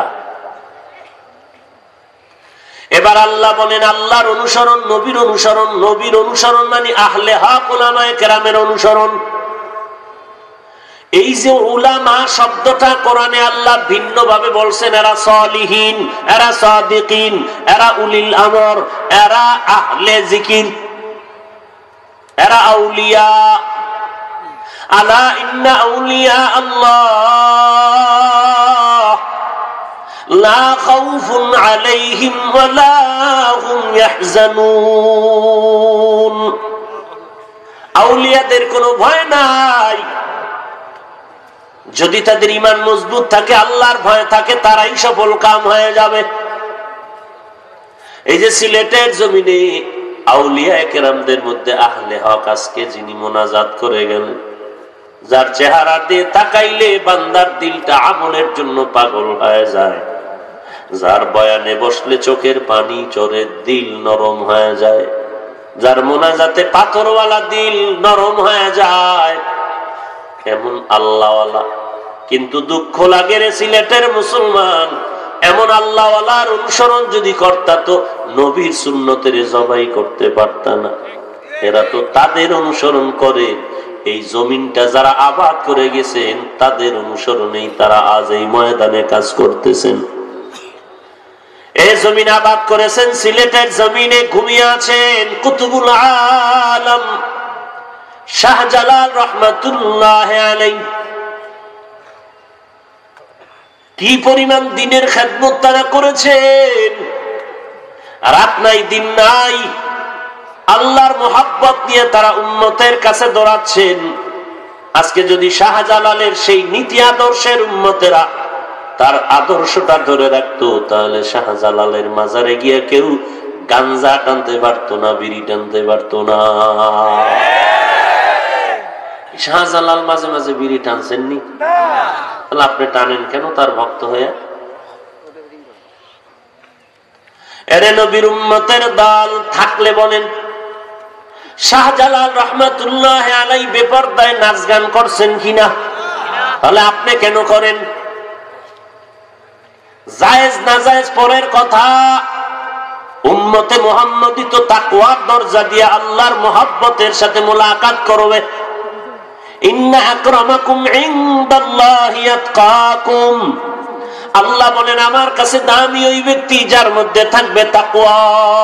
S1: এবার আল্লাহ বলেন আল্লাহর অনুসরণ, নবীর অনুসরণ। নবীর অনুসরণ মানে আহলে হক উলামায়ে কেরামের অনুসরণ। এই যে উলামা শব্দটা কোরআনে আল্লাহ ভিন্ন ভাবে বলছেন, এরা সালিহিন, এরা সাদিকিন, এরা উলিল আমর, এরা আহলে জিকির, এরা আউলিয়া। আলা ইন্না আউলিয়া আল্লাহ লা খাউফুন আলাইহিম ওয়া লা হুম ইয়াহজানুন। আউলিয়াদের কোনো ভয় নাই। যদি তাদের ঈমান মজবুত থাকে, আল্লাহর ভয় থাকে, তারাই সফল কাম হয়ে যাবে। এই যে সিলেটের জমিনে আউলিয়ায়ে কেরামদের মধ্যে আহলে হক আজকে যিনি মোনাজাত করে গেলেন, যার চেহারা দিয়ে তাকাইলে বান্দার দিলটা আমলের জন্য পাগল হয়ে যায়, যার বয়ানে বসলে চোখের পানি চড়ে দিল নরম হয়ে যায়, যার মোনাজাতে পাথরওয়ালা দিল নরম হয়ে যায়, এমন আল্লাহওয়ালা। কিন্তু দুঃখ লাগে রে সিলেটের মুসলমান, এমন আল্লাহওয়ালার অনুসরণ যদি করতা তো নবীর সুন্নতের জবাই করতে পারত না। এরা তো তাদের অনুসরণ করে। এই জমিনটা যারা আবাদ করে গেছেন তাদের অনুসরণেই তারা আজ এই ময়দানে কাজ করতেছেন। এই জমিন আবাদ করেছেন, সিলেটের জমিনে ঘুমিয়ে আছেন কুতুবুল আলম শাহজালাল রহমাতুল্লাহ আলাইহি। কি পরিমাণ দিনের খেদমত তারা করেছেন, রাত নাই দিন নাই। আল্লাহর মোহাব্বত নিয়ে তারা উম্মতের কাছে দৌড়াচ্ছেন। আজকে যদি শাহজালালের সেই নীতি আদর্শের উম্মতেরা তার আদর্শটা ধরে রাখতো, তাহলে শাহজালালের মাজারে গিয়ে কেউ গাঞ্জা টানতে পারতো না, বিড়ি টানতে পারতো না। শাহজালাল মাঝে মাঝে বিড়ি টানছেননি, তাহলে আপনি টানেন কেন তার ভক্ত হয়ে? এরে নবীর উম্মতের দল থাকলে বলেন, শাহজালাল রহমাতুল্লাহ আলাইহি বেপরদায় নাচ গান করছেন কিনা? তাহলে আপনি কেন করেন? জায়েজ না জায়েজ পরের কথা। উম্মতে মুহাম্মদী তো তাকওয়ার দরজা দিয়ে আল্লাহর মুহাব্বতের সাথে মুলাকাত করবে। ইন্না আকরামাকুম ইনদাল্লাহি আতকাকুম। আল্লাহ বলেন আমার কাছে দামি ওই ব্যক্তি যার মধ্যে থাকবে তাকওয়া।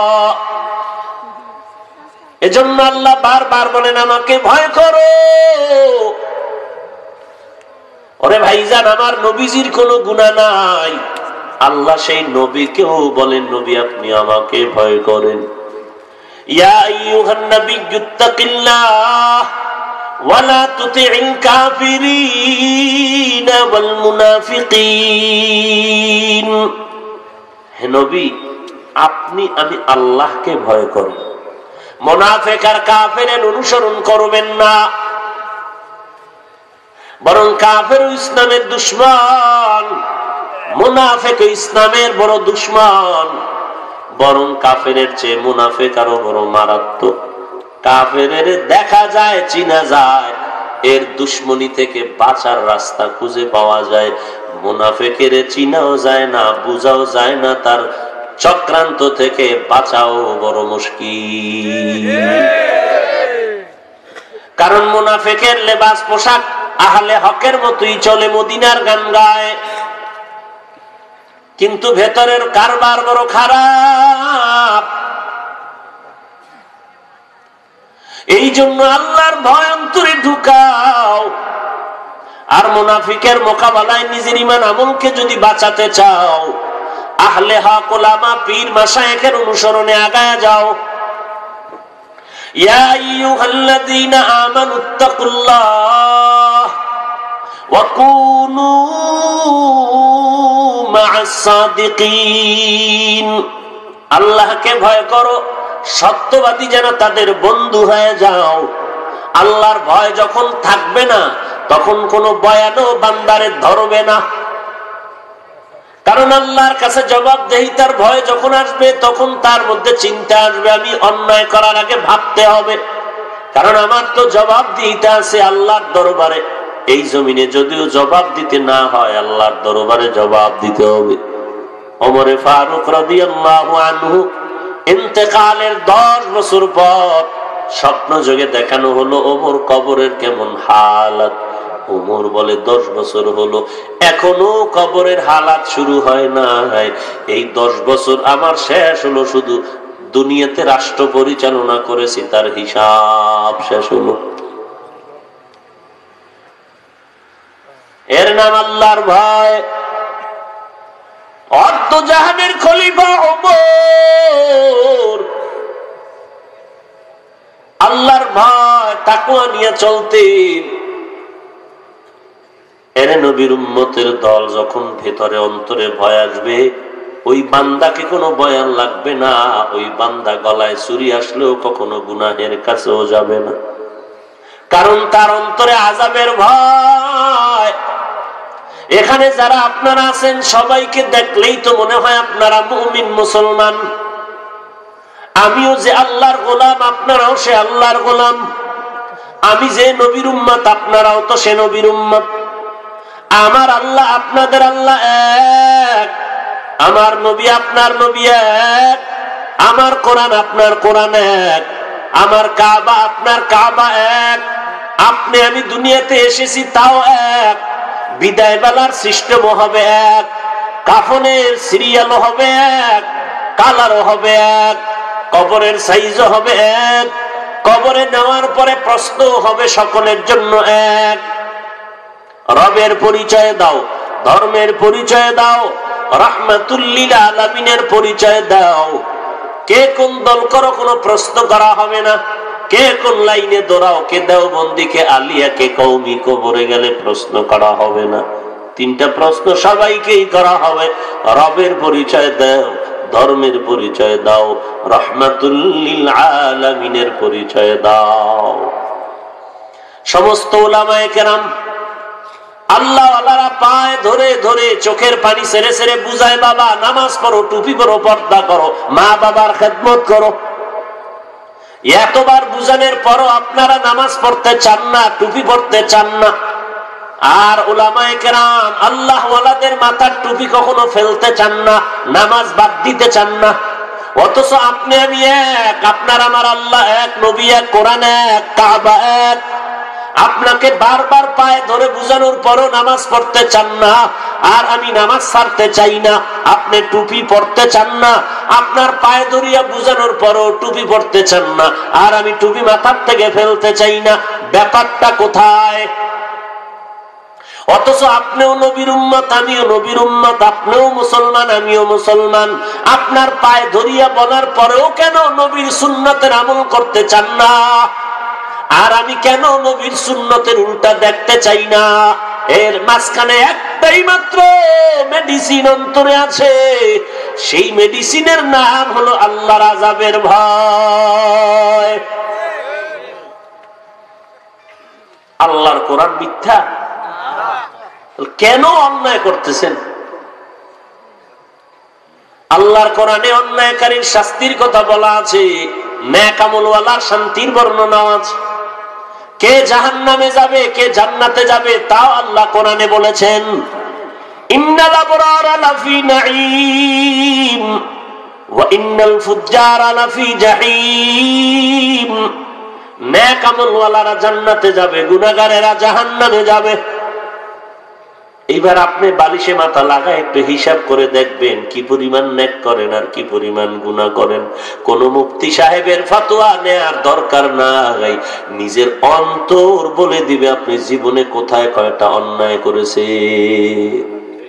S1: এজন্য আল্লাহ বারবার বলেন আমাকে ভয় করো। ওরে ভাইজান, আমার নবীজির কোনো গুনাহ নাই, আল্লাহ সেই নবীকেও বলেন নবী আপনি আমাকে ভয় করেন। ইয়া আইয়ুহান নাবিয়্যুত্তাকিল্লাহ ওয়া লা তুতি'ল কাফিরিনা ওয়াল মুনাফিকিন। হে নবী, আপনি আমি আল্লাহকে ভয় করেন, মুনাফিক আর কাফেরের অনুসরণ করবেন না। বরং কাফের ইসলামের দুশমন, মুনাফিক ইসলামের বড় দুশমন। বরং কাফেরের চেয়ে মুনাফিক আরো বড় মারাত্মক। কাফেরের দেখা যায়, চিনা যায়, এর দুশমনি থেকে বাঁচার রাস্তা খুঁজে পাওয়া যায়। মুনাফিকের চিনাও যায় না, বুঝাও যায় না, তার চক্রান্ত থেকে বাঁচাও বড় মুশকিল। কারণ মুনাফিকের লেবাস পোশাক আহলে হকের মতোই চলে, মদিনার গান গায়, কিন্তু ভেতরের কারবার বড় খারাপ। এই জন্য আল্লাহর ভয় অন্তরে ঢুকাও। আর মুনাফিকের মোকাবেলায় নিজের ঈমান আমলকে যদি বাঁচাতে চাও, আহলে হক ওলামা পীর মাশায়েখের অনুসরণে আগায় যাও। ইয়া আইয়ুহাল্লাযীনা আমানুত্তাকুল্লাহ ওয়া কুনু মা'আস সাদিকিন। আল্লাহকে ভয় করো, সত্যবাদী যেন তাদের বন্ধু হয়ে যাও। আল্লাহর ভয় যখন থাকবে না, তখন কোন বয়ানও বান্দারে ধরবে না। কারণ আল্লাহর কাছে জবাবদেহিতার ভয় যখন আসবে, তখন তার মধ্যে চিন্তা আসবে আমি অন্যায় করার আগে ভাবতে হবে, কারণ আমার তো জবাবদিহিতা আছে আল্লাহর দরবারে। এই জমিনে যদিও জবাব দিতে না হয়, আল্লাহর দরবারে জবাব দিতে হবে। ওমরে ফারুক রাদিয়াল্লাহু আনহু ইন্তেকালের দশ বছর পর স্বপ্ন যোগে দেখানো হলো ওমর কবরের কেমন হালাত। ওমর বলে দশ বছর হলো এখনো কবরের হালাত শুরু হয় না। এই দশ বছর আমার শেষ হলো, শুধু দুনিয়াতে রাষ্ট্র পরিচালনা করেছি তার হিসাব শেষ হলো। এর নাম আল্লাহর ভয়। অর্ধ জাহানের খলিফা ওমর আল্লাহর ভয় তাকওয়া নিয়ে চলতেন। এর নবীর উম্মতের দল যখন ভেতরে অন্তরে ভয় আসবে, ওই বান্দাকে কোনো বয়ান লাগবে না। ওই বান্দা গলায় ছুরি আসলেও কখনো গুনাহের কাছেও যাবে না, কারণ তার অন্তরে আযাবের ভয়। এখানে যারা আপনারা আছেন, সবাইকে দেখলেই তো মনে হয় আপনারা মুমিন মুসলমান। আমিও যে আল্লাহর গোলাম, আপনারাও সে আল্লাহর গোলাম। আমি যে নবীর উম্মত, আপনারাও তো সে নবীর উম্মত। আমার আল্লাহ আপনাদের আল্লাহ এক, আমার নবী আপনার নবী এক, আমার কোরআন আপনার কোরআন এক, আমার কাবা আপনার কাবা এক। আপনি আমি দুনিয়াতে এসেছি তাও এক, বিদায় বেলার সিস্টেমও হবে এক, কাফনের সিরিয়ালও হবে এক, কালারও হবে এক, কবরের সাইজও হবে এক, কবরে নেওয়ার পরে প্রশ্ন হবে সকলের জন্য এক। রবের পরিচয় দাও, ধর্মের পরিচয় দাও, রাহমাতুল লিল আলামিনের পরিচয় দাও। কে কোন দল করো কোনো প্রশ্ন করা হবে না। কে কোন লাইনে দৌড়াও, কে দেওবন্দি, কে আলিয়া, কে কওমি, কবরে গেলে প্রশ্ন করা হবে না। তিনটা প্রশ্ন সবাইকেই করা হবে। রবের পরিচয় দাও, ধর্মের পরিচয় দাও, রাহমাতুল লিল আলামিনের পরিচয় দাও। সমস্ত উলামায়ে কেরাম আল্লাহ ওয়ালারা পায়ে ধরে ধরে চোখের পানি ছেড়ে ছেড়ে বুঝায়, বাবা নামাজ পড়ো, টুপি পরো, পর্দা করো, মা বাবার খেদমত করো। এতবার বুঝানোর পরও আপনারা নামাজ পড়তে চান না, টুপি পড়তে চান না। আর উলামায়ে কেরাম আল্লাহ ওয়ালাদের মাথার টুপি কখনো ফেলতে চান না, নামাজ বাদ দিতে চান না। অথচ আপনি আমি এক, আপনার আমার আল্লাহ এক, নবী এক, কোরআন এক, কাবা এক। আপনাকে বারবার পায়ে ধরে বুঝানোর পরও নামাজ পড়তে চান না, আর আমি নামাজ ছাড়তে চাই না। আপনি টুপি পড়তে চান না, আপনার পায়ে ধরিয়া বুঝানোর পরও টুপি পড়তে চান না, আর আমি টুপি মাথার থেকে ফেলতে চাই না। ব্যাপারটা কোথায়? অথচ আপনিও নবীর উম্মত, আমিও নবীর উম্মত, আপনিও মুসলমান, আমিও মুসলমান। আপনার পায়ে ধরিয়া বলার পরেও কেন নবীর সুন্নতের আমল করতে চান না? আর আমি কেন নবীর সুন্নতের উল্টা দেখতে চাই না? এর মাঝখানে একটাই মাত্র মেডিসিন অন্তরে আছে। সেই মেডিসিনের নাম হলো আল্লাহর আযাবের ভয়। আল্লাহর কোরআন মিথ্যা? কেন অন্যায় করতেছেন? আল্লাহর কোরআনে অন্যায়কারীর শাস্তির কথা বলা আছে, নেক আমলওয়ালার শান্তির বর্ণনা আছে। কে জাহান্নামে যাবে, কে জান্নাতে যাবে তাও আল্লাহ কোরআনে বলেছেন। ইন্নাল আবরারা লাফি নাঈম ওয়া ইন্নাল ফুজ্জারা লাফি জাহিম। নেক আমলওয়ালারা জান্নাতে যাবে, গুনাহগারেরা জাহান্নামে যাবে। এইবার আপনি বালিশে মাথা লাগায় একটু হিসাব করে দেখবেন কি পরিমাণ নেক করেন আর কি পরিমাণ গুনাহ করেন। কোন মুফতি সাহেবের ফতোয়া নেয়ার দরকার নাই, নিজের অন্তর বলে দিবে আপনি জীবনে কোথায় কয়টা অন্যায় করেছেন।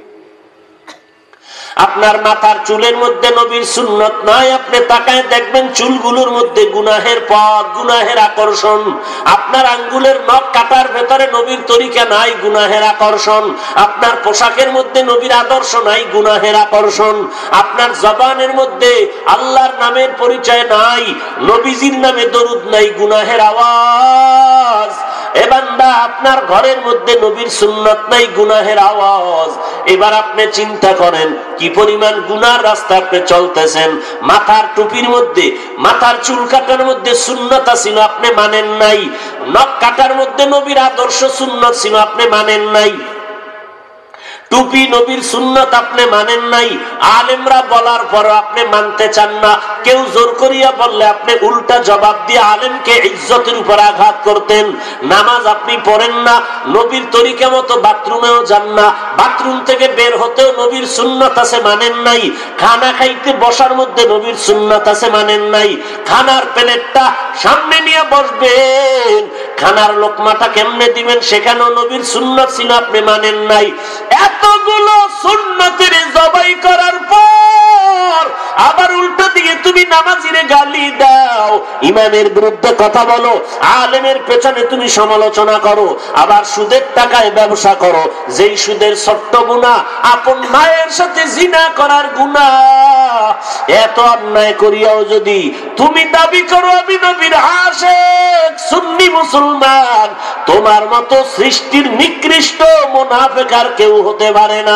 S1: আপনার মাথার চুলের মধ্যে নবীর সুন্নত নাই, আপনি তাকায় দেখবেন চুলগুলোর মধ্যে গুনাহের পথ, গুনাহের আকর্ষণ। আপনার আঙ্গুলের নখ কাটার ভেতরে নবীর তরিকা নাই, গুনাহের আকর্ষণ। আপনার পোশাকের মধ্যে নবীর আদর্শ নাই, গুনাহের আকর্ষণ। আপনার জবানের মধ্যে আল্লাহর নামের পরিচয় নাই, নবীজির নামে দরুদ নাই, গুনাহের আওয়াজ। এ বান্দা আপনার ঘরের মধ্যে নবীর সুন্নত নাই, গুনাহের আওয়াজ। এবার আপনি চিন্তা করেন কি পরিমাণ গুনার রাস্তা আপনি চলতেছেন। মাথার টুপির মধ্যে, মাথার চুল কাটার মধ্যে সুন্নত ছিল, আপনি মানেন নাই। নখ কাটার মধ্যে নবীর আদর্শ সুন্নত ছিল, আপনি মানেন নাই। টুপি নবীর সুন্নত আপনি মানেন নাই। আলেমরা বলার পর আপনি মানতে চান না। কেউ জোর করিয়া বললে আপনি উল্টা জবাব দিয়ে আলেমকে ইজ্জতের উপর আঘাত করতেন। নামাজ আপনি পড়েন না, নবীর তরিকা মতো বাথরুমেও যান না, বাথরুম থেকে বের হতেও নবীর সুন্নত আছে, মানেন নাই। খানা খাইতে বসার মধ্যে নবীর সুন্নত আছে, মানেন নাই। খানার প্লেটটা সামনে নিয়ে বসবেন, খানার লোকমাটা কেমনে দিবেন সেখানেও নবীর সুন্নত ছিল, আপনি মানেন নাই। এতগুলো সুন্নতের জবাই করার পর আবার উল্টো দিকে তুমি নামাজিরে গালি দাও, ইমামের বিরুদ্ধে কথা বলো, আলেমের পেছনে তুমি সমালোচনা করো, আবার সুদের টাকায় ব্যবসা করো। যেই সুদের ছোট্ট গুনাহ আপন মায়ের সাথে জিনা করার গুনাহ, এত অন্যায় করিয়াও যদি তুমি দাবি করো আমি নবীর আশিক সুন্নি মুসলমান, তোমার মতো সৃষ্টির নিকৃষ্ট মুনাফিক আর কেউ হতে পারে না।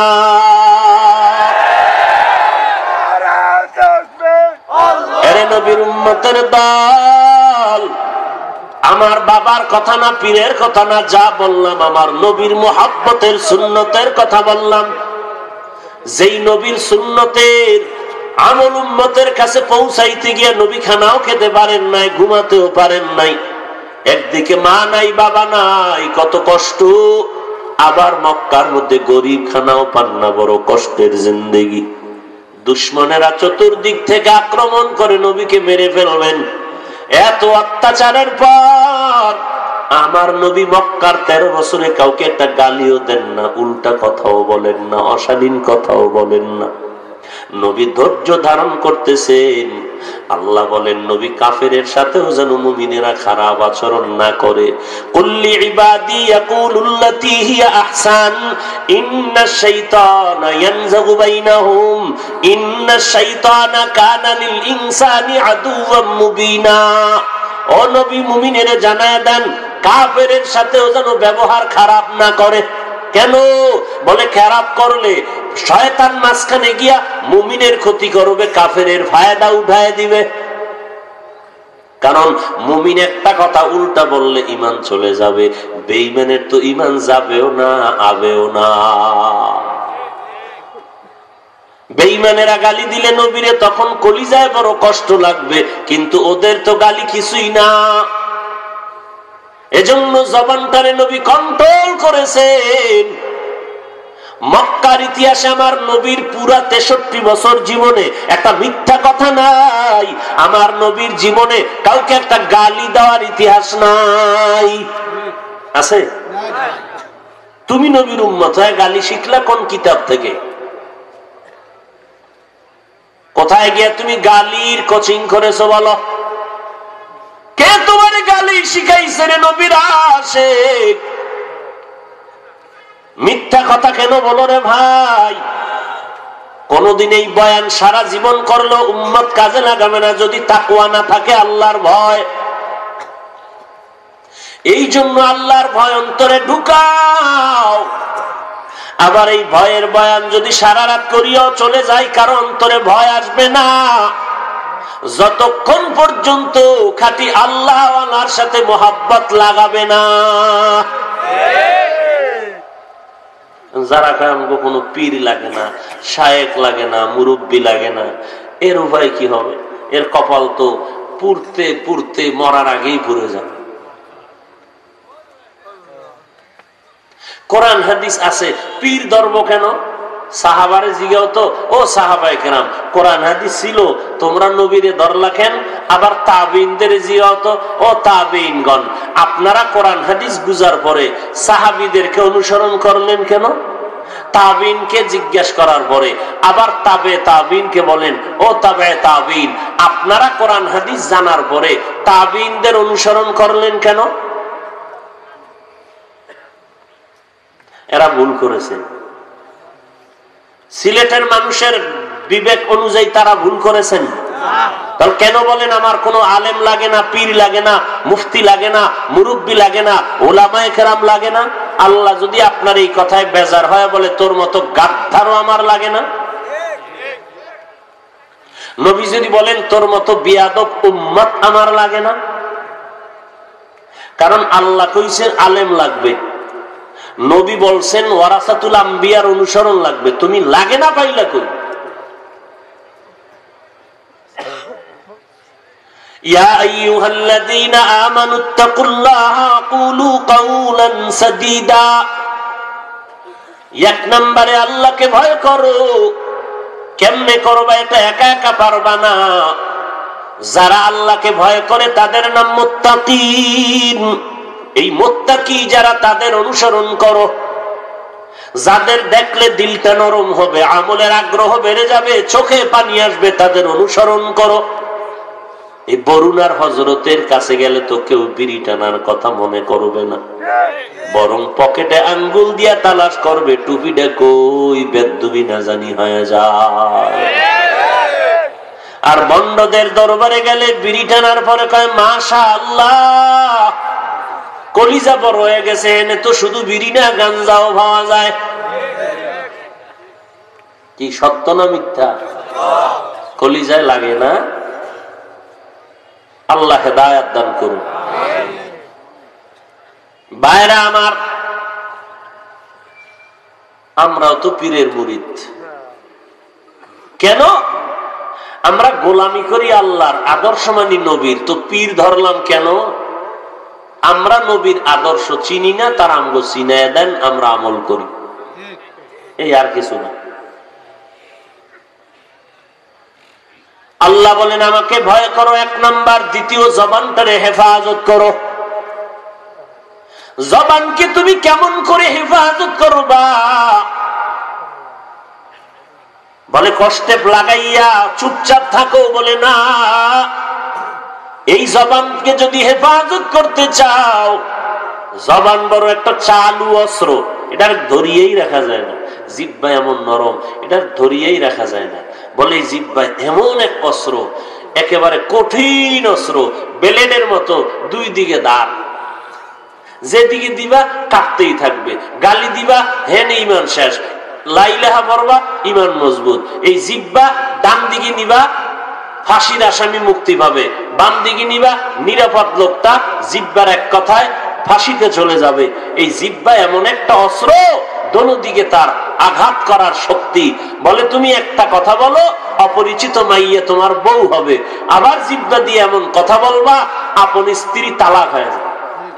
S1: এরে নবীর উম্মতের দল, আমার বাবার কথা না, পীরের কথা না, যা বললাম আমার নবীর মুহাব্বতের সুন্নতের কথা বললাম। যেই নবীর সুন্নতের আমল উম্মতের কাছে পৌঁছাইতে গিয়ে নবী খানাও খেতে পারেন নাই, ঘুমাতেও পারেন নাই। একদিকে মা নাই, বাবা নাই, কত কষ্ট। আবার মক্কার মধ্যে গরিব খানাও পান না, বড় কষ্টের জিন্দেগি। দুশ্মনেরা চতুর্দিক থেকে আক্রমণ করে নবীকে মেরে ফেলবেন। এত অত্যাচারের পর আমার নবী মক্কার তেরো বছরে কাউকে একটা গালিও দেন না, উল্টা কথাও বলেন না, অশালীন কথাও বলেন না। নবী ধৈর্য ধারণ করতেছেন। আল্লাহ বলেন নবী কাফেরের সাথেও যেন মুমিনেরা খারাপ আচরণ না করে। কুল্লি ইবাদি ইয়াকুলুল্লাতী হিয়া আহসান ইন্নাশ শাইতানা ইয়ানযাগু বাইনাহুম ইন্নাশ শাইতানা কানা লিল ইনসানি আদুওয়াম মুবিনা। ও নবী মুমিনেরা জানায় দেন কাফেরের সাথেও যেন ব্যবহার খারাপ না করে। কেন? বলে খারাপ করলে শয়তান মাঝখানে গিয়া মুমিনের ক্ষতি করবে, কাফেরের ফায়দা উঠায় দিবে। কারণ মুমিন একটা কথা উল্টা বললে ঈমান চলে যাবে, বেঈমানের তো ঈমান যাবেও না আবেও না। বেঈমানেরা গালি দিলে নবীরে তখন কলিজায় বড় কষ্ট লাগবে, কিন্তু ওদের তো গালি কিছুই না। এজন্য জবানটারে নবী কন্ট্রোল করেছেন। মক্কার ইতিহাসে আমার নবীর পুরা তেষট্টি বছর জীবনে একটা মিথ্যা কথা নাই। আমার নবীর জীবনে কাউকে একটা গালি দেওয়ার ইতিহাস নাই। আছে? তুমি নবীর উম্মত হয়ে গালি শিখলা কোন কিতাব থেকে? কোথায় গিয়া তুমি গালির কোচিং করেছো বলো? কে তোমার গালি শিখাইছে রে নবীর আশিক? মিথ্যা কথা কেন বলো রে ভাই? কোনদিন এই বয়ান সারা জীবন করলো উম্মত কাজে লাগাবে না যদি তাকওয়া না থাকে, আল্লাহর ভয়। এই জন্য আল্লাহর ভয় অন্তরে ঢুকাও। আবার এই ভয়ের বয়ান যদি সারা রাত করিয়াও চলে যায়, কারো অন্তরে ভয় আসবে না যতক্ষণ পর্যন্ত খাঁটি আল্লাহওয়ালার সাথে মোহাব্বত লাগাবে না। যারা আমাকে কোনো পীর লাগে না, শায়েক লাগে না, মুরব্বী লাগে না, এর উপায় কি হবে? এর কপাল তো পুড়তে পুড়তে মরার আগেই পুড়ে যাবে। কোরআন হাদিস আছে, পীর ধর্ম কেন? সাহাবারে জিগাও তো, ও সাহাবায়ে কেরাম কোরআন হাদিস ছিল, তোমরা নবীরে ধরলা কেন? আবার তাবিনদের জিগাও তো, ও তাবিনগণ আপনারা কোরআন হাদিস বুঝার পরে সাহাবীদেরকে অনুসরণ করলেন কেন? তাবিনকে জিজ্ঞেস করার পরে আবার তাবে তাবিনকে বলেন, ও তাবে তাবিন আপনারা কোরআন হাদিস জানার পরে তাবিনদের অনুসরণ করলেন কেন? এরা ভুল করেছে। সিলেটের মানুষের বিবেক অনুযায়ী তারা ভুল করেছেন। তাহলে কেন বলেন আমার কোনো আলেম লাগে না, পীর লাগে না, মুফতি লাগে না, মুরব্বী লাগে না, ওলামায়ে কেরাম লাগে না? আল্লাহ যদি আপনার এই কথায় বেজার হয় বলে তোর মতো গাদ্দারও আমার লাগে না? নবী যদি বলেন তোর মতো বিয়াদব উম্মত আমার লাগে না? কারণ আল্লাহ কইছেন আলেম লাগবে, নবী বলছেন ওয়ারাসাতুল আম্বিয়ার অনুসরণ লাগবে, তুমি লাগে না পাইলা কই? ইয়া আইয়ুহাল্লাযীনা আমানুত্তাকুল্লাহা কুলু কাওলান সাদীদা। এক নম্বরে আল্লাহকে ভয় করো। কেমনে করবা? এটা একা একা পারবা না। যারা আল্লাহকে ভয় করে তাদের নাম মুত্তাকিন। এই মুত্তাকি যারা, তাদের অনুসরণ করো। যাদের দেখলে দিলটা নরম হবে, আমলের আগ্রহ বেড়ে যাবে, চোখে পানি আসবে, তাদের অনুসরণ করো। এই বরুণার হযরতের কাছে গেলে তো কেউ বিড়ি টানার কথা মনে করবে না, বরং পকেটে আঙ্গুল দিয়া তালাশ করবে টুপিটা কই বেদ্যুবি না জানি হয়ে যায়। আর বন্ডদের দরবারে গেলে বিড়ি টানার পরে কয় মাশাআল্লাহ, কলিজা বড় হয়ে গেছে, এনে তো শুধু বিড়ি না গাঞ্জাও পাওয়া যায়। কি সত্য না মিথ্যা? কলিজায় লাগে না? আল্লাহ হেদায়েত দান করুন। ভাইরা আমার, আমরাও তো পীরের মুরিদ। কেন? আমরা গোলামি করি আল্লাহর, আদর্শ মানি নবীর, তো পীর ধরলাম কেন? আমরা নবীর আদর্শ চিনি না, তার আমগো চিনায় দেন, আমরা আমল করি, এই আর কিছু না। আল্লাহ বলেন আমাকে ভয় করো এক নাম্বার, দ্বিতীয় জবানটারে হেফাজত করো। জবানকে তুমি কেমন করে হেফাজত করবা? বলে কষ্টে লাগাইয়া চুপচাপ থাকো, বলে না, এই জবানকে যদি হেফাজত করতে চাও, জবান বড় একটা চালু অস্ত্র, এটার ধরিয়েই রাখা যায় না। জিহ্বা এমন নরম, এটার ধরিয়েই রাখা যায় না। বলে জিহ্বা এমন এক অস্ত্র, একেবারে কঠিন অস্ত্র, ব্লেডের মতো, দুই দিকে দাঁত, যেদিকে দিবা কাটতেই থাকবে। গালি দিবা, হেন ইমান শেষ, লাইলাহা পড়বা, ইমান মজবুত। এই জিহ্বা ডান দিকে নিবা, ফাঁসির আসামি মুক্তি পাবে, বাম দিকে নিবা, নিরাপদ লোকটা জিহ্বার এক কথায় ফাঁসিতে চলে যাবে। এই জিহ্বা এমন একটা অস্ত্র, দোনো দিকে তার আঘাত করার শক্তি। বলে তুমি একটা কথা বলো, অপরিচিত মাইয়া তোমার বউ হবে, আবার জিহ্বা দিয়ে এমন কথা বলবা, আপন স্ত্রী তালাক হয়ে যাবে।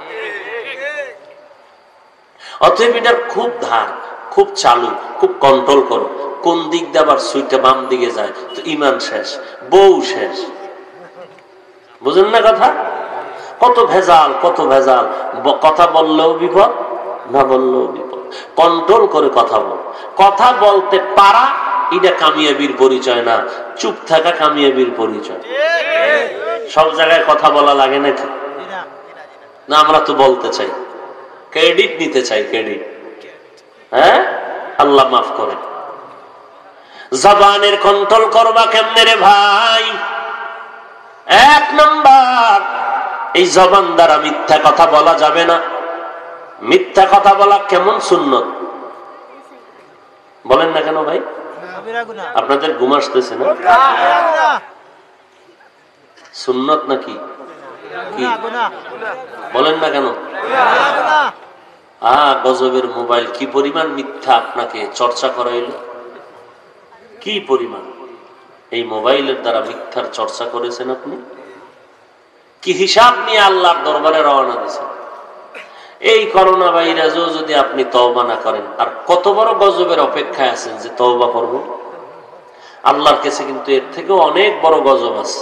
S1: অতএব এটার খুব ধার, খুব চালু, খুব কন্ট্রোল করো। কোন দিক দিয়ে আবার সুইটা বাম দিকে যায় তো ইমান শেষ, বউ শেষ। বুঝেন না কথা? কত ভেজাল, কত ভেজাল। কথা বললেও বিপদ, না বললেও বিপদ। কন্ট্রোল করে কথা বল। কথা বলতে পারা এটা কামিয়াবির পরিচয় না, চুপ থাকা কামিয়াবির পরিচয়। সব জায়গায় কথা বলা লাগে নাকি? না, আমরা তো বলতে চাই, ক্রেডিট নিতে চাই, ক্রেডিট। হ্যাঁ, আল্লাহ মাফ করে। জবানের কন্ট্রোল করবা কেমনে রে ভাই? এক নাম্বার, এই জবান দ্বারা মিথ্যা কথা বলা যাবে না। মিথ্যা কথা বলা কেমন সুন্নত বলেন না কেন ভাই? আপনাদের ঘুম আসতেছে না? সুন্নত নাকি বলেন না কেন? আহ গজবের মোবাইল কি পরিমাণ মিথ্যা আপনাকে চর্চা করাইল, কি পরিমাণ এই মোবাইলের দ্বারা মিথ্যার চর্চা করেছেন আপনি, কি হিসাব নিয়ে আল্লাহর দরবারে রওনা দিয়েছেন। এই করোনা ভাইরাসও যদি আপনি তওবা না করেন, আর কত বড় গজবের অপেক্ষায় আছেন যে তওবা করব। আল্লাহর কাছে কিন্তু এর থেকেও অনেক বড় গজব আছে।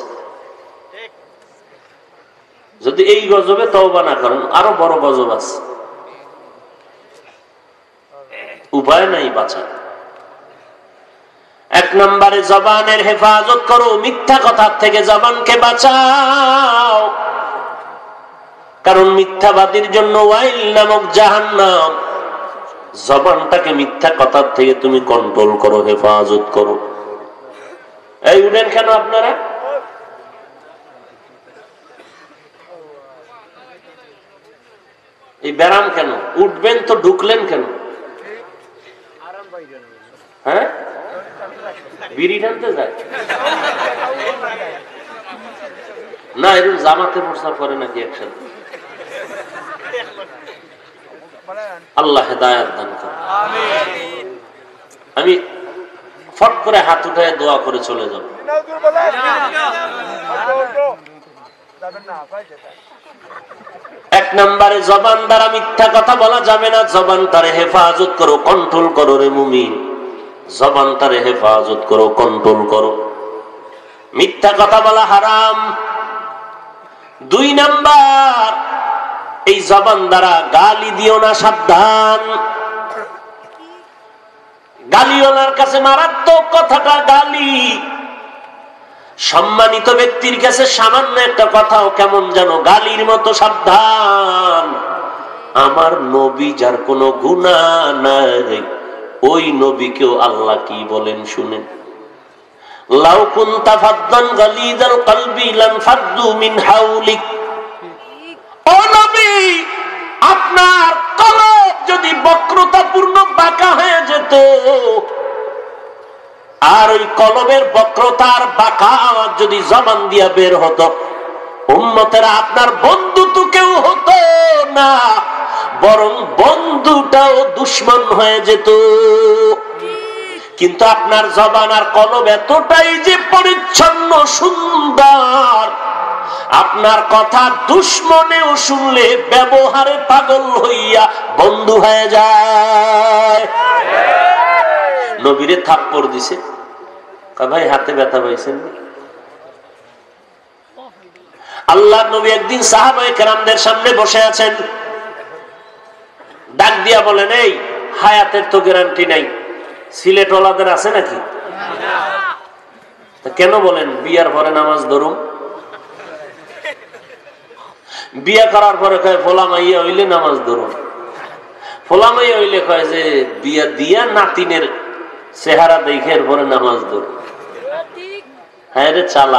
S1: যদি এই গজবে তওবা না করেন, আরো বড় গজব আছে। উপায় নাই বাঁচার। এক নম্বরে জবানের হেফাজত করো, মিথ্যা কথার থেকে জবানকে বাঁচাও। কারণ মিথ্যাবাদীর জন্য ওয়াইল নামক জাহান্নাম। জবানটাকে মিথ্যা কথার থেকে তুমি কন্ট্রোল করো, হেফাজত করো। এই উঠেন কেন আপনারা? এই ব্যারাম কেন? উঠবেন তো ঢুকলেন কেন? হ্যাঁ, বিড়ি টানতে যায় না? এরকম জামাতে প্রস্তাব করে নাকি একসাথে? আল্লাহ হেদায়েত দান করে। আমি ফট করে হাত উঠায় দোয়া করে চলে যাব। এক নম্বরে জবান দ্বারা মিথ্যা কথা বলা যাবে না। জবান তারে হেফাজত করো, কন্ট্রোল করো রে মুমিন। জবান তারে হেফাজত করো, কন্ট্রোল করো। মিথ্যা কথা বলা হারাম। দুই নাম্বার, এই জবান দ্বারা গালি দিও না, সাবধান। গালিওয়ালার কাছে মারাত্মক কথাটা গালি। সম্মানিত ব্যক্তির কাছে সামান্য একটা কথাও কেমন যেন গালির মতো, সাবধান। আমার নবী যার কোনো গুনাহ নাই, ওই নবীকেও আল্লাহ কি বলেন শুনেন। লাউ কুনতা ফাদ্দান গালিযাল কলবি লানফাদ্দু মিন হাওলিক। ও নবী, আপনার কলব যদি বক্রতাপূর্ণ বাঁকা হয়ে যেত, আর ওই কলবের বক্রতার বাঁকা আওয়াজ যদি জবান দিয়া বের হতো, উম্মতেরা আপনার বন্ধু তো কেউ হতো না, বরং বন্ধুটাও দুশ্মন হয়ে যেত। কিন্তু আপনার জবান আর কলব এতটাই যে পরিচ্ছন্ন, সুন্দর, আপনার কথা দুশ্মনেও শুনলে ব্যবহারে পাগল হইয়া বন্ধু হয়ে যায়। নবীরে থাপ্পড় দিছে, ভাই হাতে ব্যথা পাইছেন। আল্লাহ নবী একদিন সাহাবায়ে কেরামদের সামনে বসে আছেন, ডাক দিয়া বলেন, এই হায়াতের তো গ্যারান্টি নাই, সিলেটওয়ালাদের আছে নাকি? কেন বলেন বিয়ার পরে নামাজ ধরুন? বিয়া করার পরে কয় ফোলা মাইয়া হইলে নামাজ ধরুন। ফোলা মাইয়া হইলে কয় যে বিয়া দিয়া নাতিনের চেহারা দেখে পরে নামাজ ধরুন। হ্যাঁ রে চালা।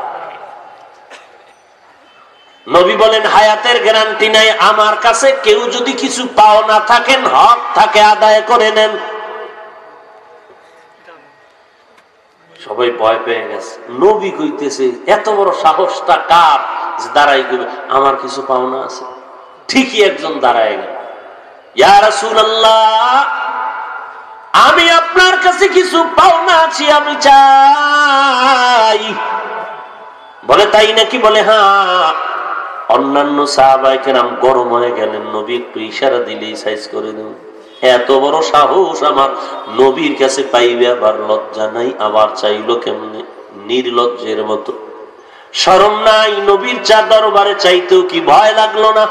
S1: নবী বলেন হায়াতের গ্যারান্টি নাই, আমার কাছে কেউ যদি কিছু পাও না থাকেন, হক থাকে আদায় করে নেন। সবাই ভয় পেয়ে গেছে। নবী কইতেছে এত বড় সাহসটা কার যে দাঁড়াই গেবে আমার কিছু পাওনা আছে? ঠিকই একজন দাঁড়ায় গেল, ইয়া রাসূলুল্লাহ আমি আপনার কাছে কিছু পাওনা আছি, আমি চাই। বলে তাই নাকি? বলে হ্যাঁ। অন্যান্য সাহাবায়ে কেরাম গরম হয়ে গেলেন, নবী একটু ইশারা দিলেই সাইজ করে দেন। এত বড় সাহস আমার নবীর কাছে পাইবে, আবার লজ্জা নাই, আবার চাইলো কেমনে? নির্লজ্জের মতো। শরম নাই? নবীর চা দরবারে চাইতেও কি ভয় লাগলো না?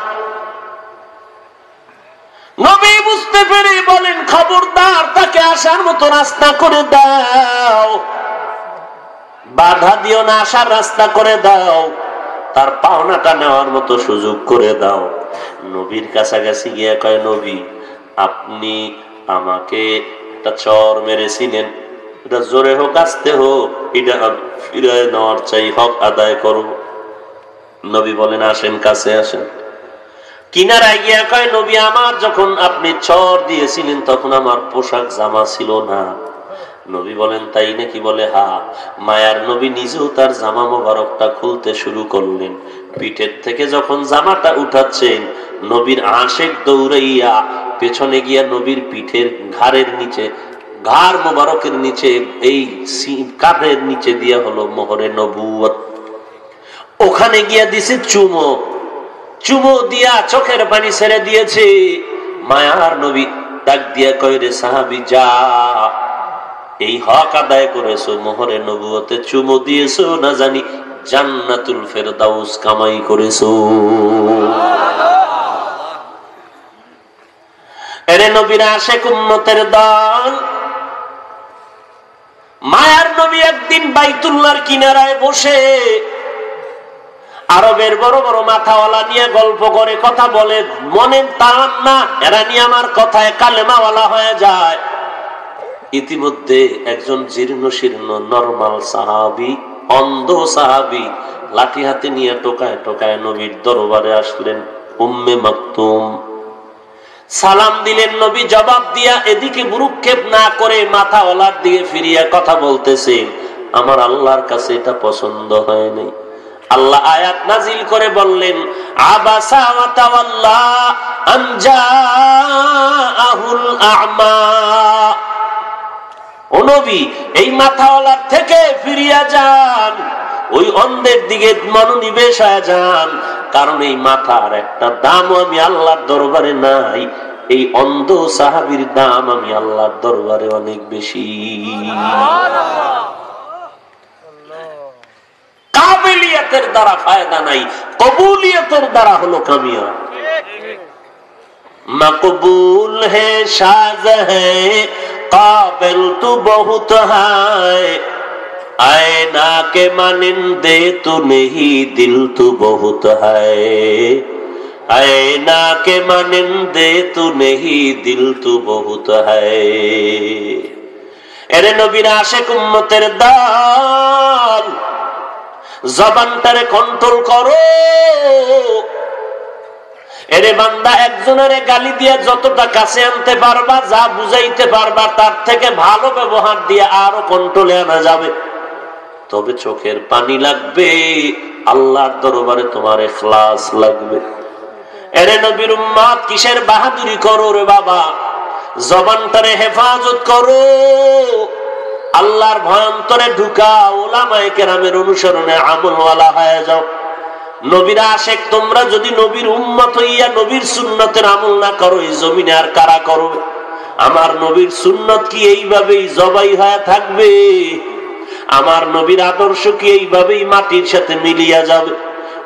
S1: নবী বুঝতে পেরে বলেন খবরদার তাকে আসার মতো রাস্তা করে দাও, বাধা দিও না, আসার রাস্তা করে দাও, তার পাওনাটা নেওয়ার মতো সুযোগ করে দাও। নবীর কাছাকাছি গিয়ে কয় নবী আপনি আমাকে একটা চর মেরেছিলেন, এটা জোরে হোক আস্তে হোক এটা ফিরায় নেওয়ার চাই, হক আদায় করব। নবী বলেন আসেন, কাছে আসেন। কিনারায় গিয়া কয় নবী আমার যখন আপনি চর দিয়েছিলেন তখন আমার পোশাক জামা ছিল না। নবী বলেন তাই নাকি? বলে হা। মায়ার নবী নিজেও তার জামা মোবারকটা খুলতে শুরু করলেন। পিঠের থেকে যখন জামাটা উঠাচ্ছেন, নবীর আশেক দৌড়াইয়া পেছনে গিয়া নবীর পিঠের ঘাড়ের নিচে, ঘাড় মোবারকের নিচে, এই কাঁধের নিচে দিয়া হলো মোহরে নবুয়ত। ওখানে গিয়া দিছে চুমো, চুমো দিয়া চোখের পানি ছেড়ে দিয়েছে। মায়ার নবী ডাক দিয়া কয় রে সাহাবী যা, এই হক আদায় করেছো, মোহরে নবুয়তে চুমো দিয়েছো, না জানি জান্নাতুল ফেরদাউস কামাই করেছো। এরে নবীর আশেক উম্মতের দল, মায়ার নবী একদিন বাইতুল্লাহর কিনারায় বসে আরবের বড় বড় মাথাওয়ালা নিয়ে গল্প করে, কথা বলে, মনে তার না এরা নিয়ে আমার কথায় কালেমাওয়ালা হয়ে যায়। ইতিমধ্যে একজন জীর্ণ শীর্ণ নরমাল সাহাবী, অন্ধ সাহাবী, লাঠি হাতে নিয়ে টোকায় টোকায় নবীর দরবারে আসলেন। উম্মে মাকতুম সালাম দিলেন। নবী জবাব দিয়া এদিকে ভ্রুক্ষেপ না করে মাথাওয়ালার দিকে ফিরিয়া কথা বলতেছে, আমার আল্লাহর কাছে এটা পছন্দ হয় নাই। আল্লাহ আয়াত নাজিল করে বললেন আবাসা ওয়া তাওয়াল্লা আন জাআহুল আ'মা। ও নবী এই মাথাওয়ালার থেকে ফিরিয়া যান, ওই অন্ধের দিকে মনোনিবেশ হয়ে যান, কারণ এই মাথার একটা দাম আমি আল্লাহর দরবারে নাই, এই অন্ধ সাহাবীর দাম আমি আল্লাহর দরবারে অনেক বেশি। কাবিলিয়াতের দ্বারা ফায়দা নাই, কবুলিয়তের দ্বারা হলো কামিয়াব। মকবুল হে সাজ হে काबिल तू बहुत है, आईना के मानिंदे तू नहीं दिल तू बहुत है, आईना के मानिंदे तू नहीं दिल तू बहुत है। এরে নবীর আশিক উম্মতের দল, জবানটারে কন্ট্রোল করো। এরে বান্দা একজনের গালি দিয়ে যতটা কাছে আনতে পারবা, যা বুঝাইতে পারবা, তার থেকে ভালো ব্যবহার দিয়ে আরো কন্ট্রোলে আনা যাবে। তবে চোখের পানি লাগবে, আল্লাহর দরবারে তোমার ইখলাস লাগবে। এরে নবীর উম্মত কিসের বাহাদুরি করো রে বাবা, জবানটারে হেফাজত করো, আল্লাহর ভয় অন্তরে ঢুকাও, উলামায়ে কেরামের অনুসরণে আমলওয়ালা হয়ে যাও। নবীর আশেক তোমরা যদি নবীর উম্মত হইয়া নবীর সুন্নতের আমল না করো, এই জমিনে আর কারা করবে? আমার নবীর সুন্নত কি এইভাবেই জবাই হয়ে থাকবে? আমার নবীর আদর্শ কি এইভাবেই মাটির সাথে মিলিয়া যাবে?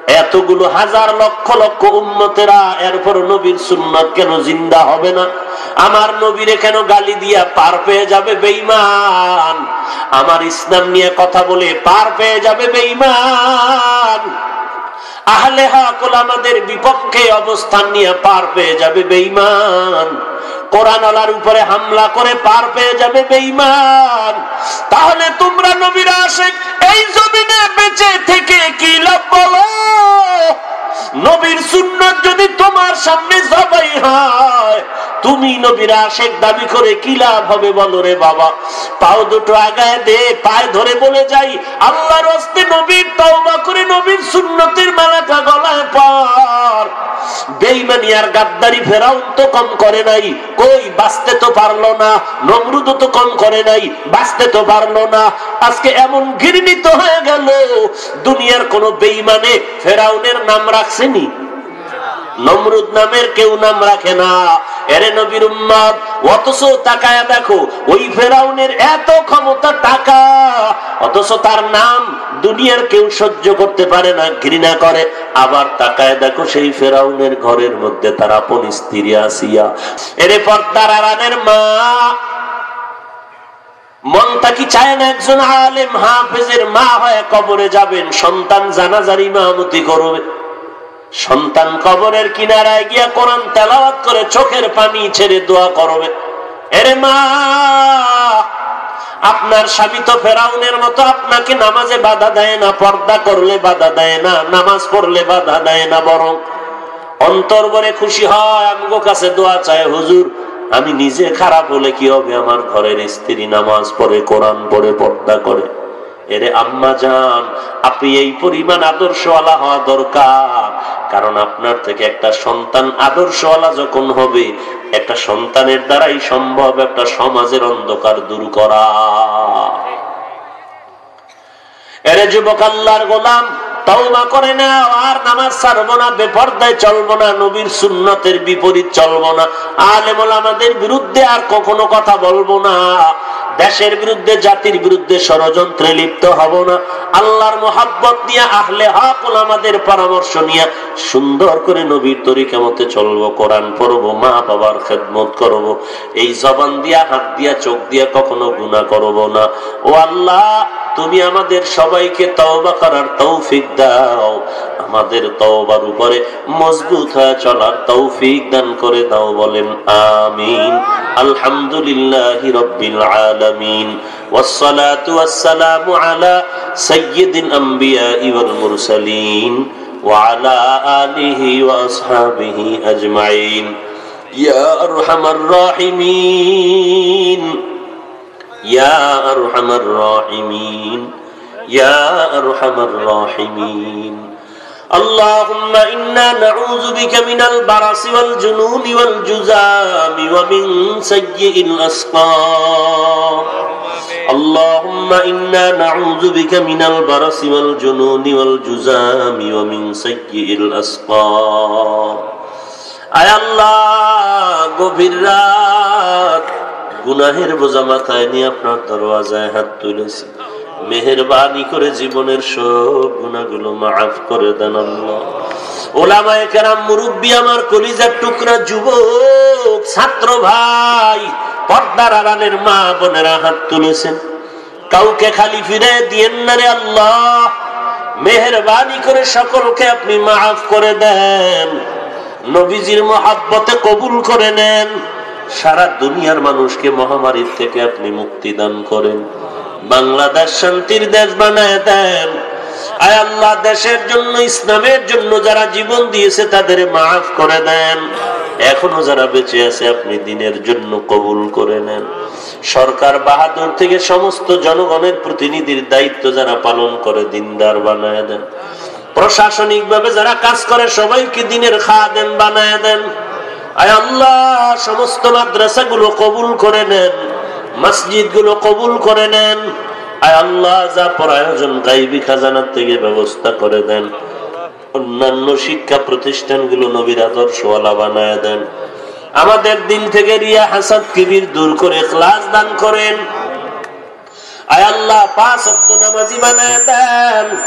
S1: এতগুলো হাজার লক্ষ লক্ষ উম্মতেরা, এরপর নবীর সুন্নাত কেন জিন্দা হবে না? আমার নবীরে কেন গালি দিয়া পার পেয়ে যাবে বেঈমান? আমার ইসলাম নিয়ে কথা বলে পার পেয়ে যাবে বেঈমান। আহলে হক ওলামাদের বিপক্ষে অবস্থান নিয়ে পার পেয়ে যাবে বেঈমান। কোরআন আলার উপরে হামলা করে পার পেয়ে যাবে বেঈমান। তাহলে তোমরা নবীর আশিক এই জমিনে বেঁচে থেকে কি লাভ বলো? নবীর সুন্নাত যদি তোমার সামনে জবাই হয়, তুমি নবীর আশিক দাবি করে কি লাভ হবে বলো রে বাবা? পাও দুটো আগায় দে, পায়ে ধরে বলে যাই আল্লাহর রাস্তে নবীর তওবা করে নবীর সুন্নতের মালাটা গলায় পর। বেঈমানি আর গাদ্দারি ফেরাউন তো কম করে নাই, কই বাঁচতে তো পারলো না। নমরুদ তো কম করে নাই, বাঁচতে তো পারলো না। আজকে এমন ঘৃণিত হয়ে গেল, দুনিয়ার কোন বেঈমানে ফেরাউনের নাম রাখছেনি? নমরুদ নামের কেউ নাম রাখে না। এরে নবীর উম্মত, অথচ তাকায়া দেখো ওই ফেরাউনের এত ক্ষমতা, টাকা, অথচ তার নাম দুনিয়ার কেউ সহ্য করতে পারে না, ঘৃণা করে। আবার তাকায় দেখো সেই ফেরাউনের ঘরের মধ্যে তার আপন স্ত্রী আসিয়া। এরে পর্দার আড়ালের মা, মনটা কি চায় না একজন আলেম হাফেজের মা হয়ে কবরে যাবেন, সন্তান জানাজার ইমামতি করবে, সন্তান কবরের কিনারায় গিয়া কোরআন তেলাওয়াত করে চোখের পানি ছেড়ে দোয়া করবে? এরে মা, আপনার স্বামী তো ফেরাউনের মতো আপনাকে নামাজে বাধা দেয় না, পর্দা করলে বাধা দেয় না, নামাজ পড়লে বাধা দেয় না, বরং অন্তর ভরে খুশি হয়, আমগো কাছে দোয়া চায়, হুজুর আমি নিজে খারাপ হলে কি হবে, আমার ঘরের স্ত্রী নামাজ পড়ে, কোরআন পড়ে, পর্দা করে। এরে আম্মা জান, আপনি এই পরিমাণ আদর্শওয়ালা হওয়া দরকার। কারণ আপনার থেকে একটা সন্তান আদর্শওয়ালা যখন হবে, একটা সন্তানের দ্বারাই সম্ভব একটা সমাজের অন্ধকার দূর করা। এরে যুবক আল্লাহর গোলাম, তওবা করে না, আর নামাজ ছাড়বো না, বেপরদায় চলবো না, নবীর সুন্নতের বিপরীত চলবো না, আলেম ওলামাদের বিরুদ্ধে আর কখনো কথা বলবো না, দেশের বিরুদ্ধে, জাতির বিরুদ্ধে ষড়যন্ত্রে লিপ্ত হব না, আল্লাহর মোহাব্বত নিয়ে, আহলে হক ওলামাদের পরামর্শ নিয়ে সুন্দর করে নবীর তরিকা মতে চলবো, কোরআন পড়বো, মা বাবার খেদমত করবো, এই জবান দিয়া, হাত দিয়া, চোখ দিয়া কখনো গুনাহ করবো না। ও আল্লাহ, তুমি আমাদের সবাইকে তওবা করার তৌফিক দাও, আমাদের তওবার উপরে মজবুত হয়ে চলার তৌফিক দান করে দাও, বলেন আমিন। আলহামদুলিল্লাহি রাব্বিল আলামিন, ওয়াসসালাতু ওয়াসসালামু আলা সাইয়্যিদিল আমবিয়াই ওয়াল মুরসালিন ওয়া আলা আলিহি ওয়া আসহাবিহি আজমাইন। ইয়া আরহামার রাহিমিন, ইয়া আরহামার রাহিমিন, ইয়া আরহামার রাহিমিন। اللهم إنا نعوذ بك من البرص والجنون والجذام ومن سيء الأسقام. اللهم إنا نعوذ بك من البرص والجنون والجذام ومن سيء الأسقام. আয় আল্লাহ, গভীর রাত, গুনাহের বোঝা মাথায় নিয়ে আপনার দরওয়াজায় হাত তুলেছি, মেহেরবানি করে জীবনের সব গুনাহগুলো মাফ করে দেন আল্লাহ। ওলামায়ে কেরাম, মুরব্বী, আমার কলিজার টুকরা যুবক, ছাত্র ভাই, পর্দার আড়ালের মা বোনেরা হাত তুলেছেন, কাউকে খালি ফিরে দিয়েন না রে আল্লাহ। মেহেরবানি করে সকলকে আপনি মাফ করে দেন, নবীজির মহব্বতে কবুল করে নেন, সারা দুনিয়ার মানুষকে মহামারীর থেকে আপনি মুক্তি দান করেন, বাংলাদেশ শান্তির দেশ বানায় দেন। আয় আল্লাহ, দেশের জন্য, ইসলামের জন্য যারা জীবন দিয়েছে তাদের মাফ করে দেন, এখনো যারা বেঁচে আছে আপনি দিনের জন্য কবুল করে নেন। সরকার বাহাদুর থেকে সমস্ত জনগণের প্রতিনিধির দায়িত্ব যারা পালন করে দিনদার বানায় দেন, প্রশাসনিক ভাবে যারা কাজ করে সবাইকে দিনের খাদেম বানায় দেন। আয় আল্লাহ, সমস্ত মাদ্রাসাগুলো কবুল করে নেন, মসজিদ গুলো কবুল করে নেন। আয় আল্লাহ, যা প্রয়োজন গায়বী খাজানার থেকে ব্যবস্থা করে দেন। অন্যান্য শিক্ষা প্রতিষ্ঠানগুলো নবীর আদর্শওয়ালা বানায় দেন। আমাদের দিল থেকে রিয়া, হাসাদ, কিবির দূর করে ইখলাস দান করেন। আয় আল্লাহ, পাঁচ ওয়াক্ত নামাজি বানায় দেন,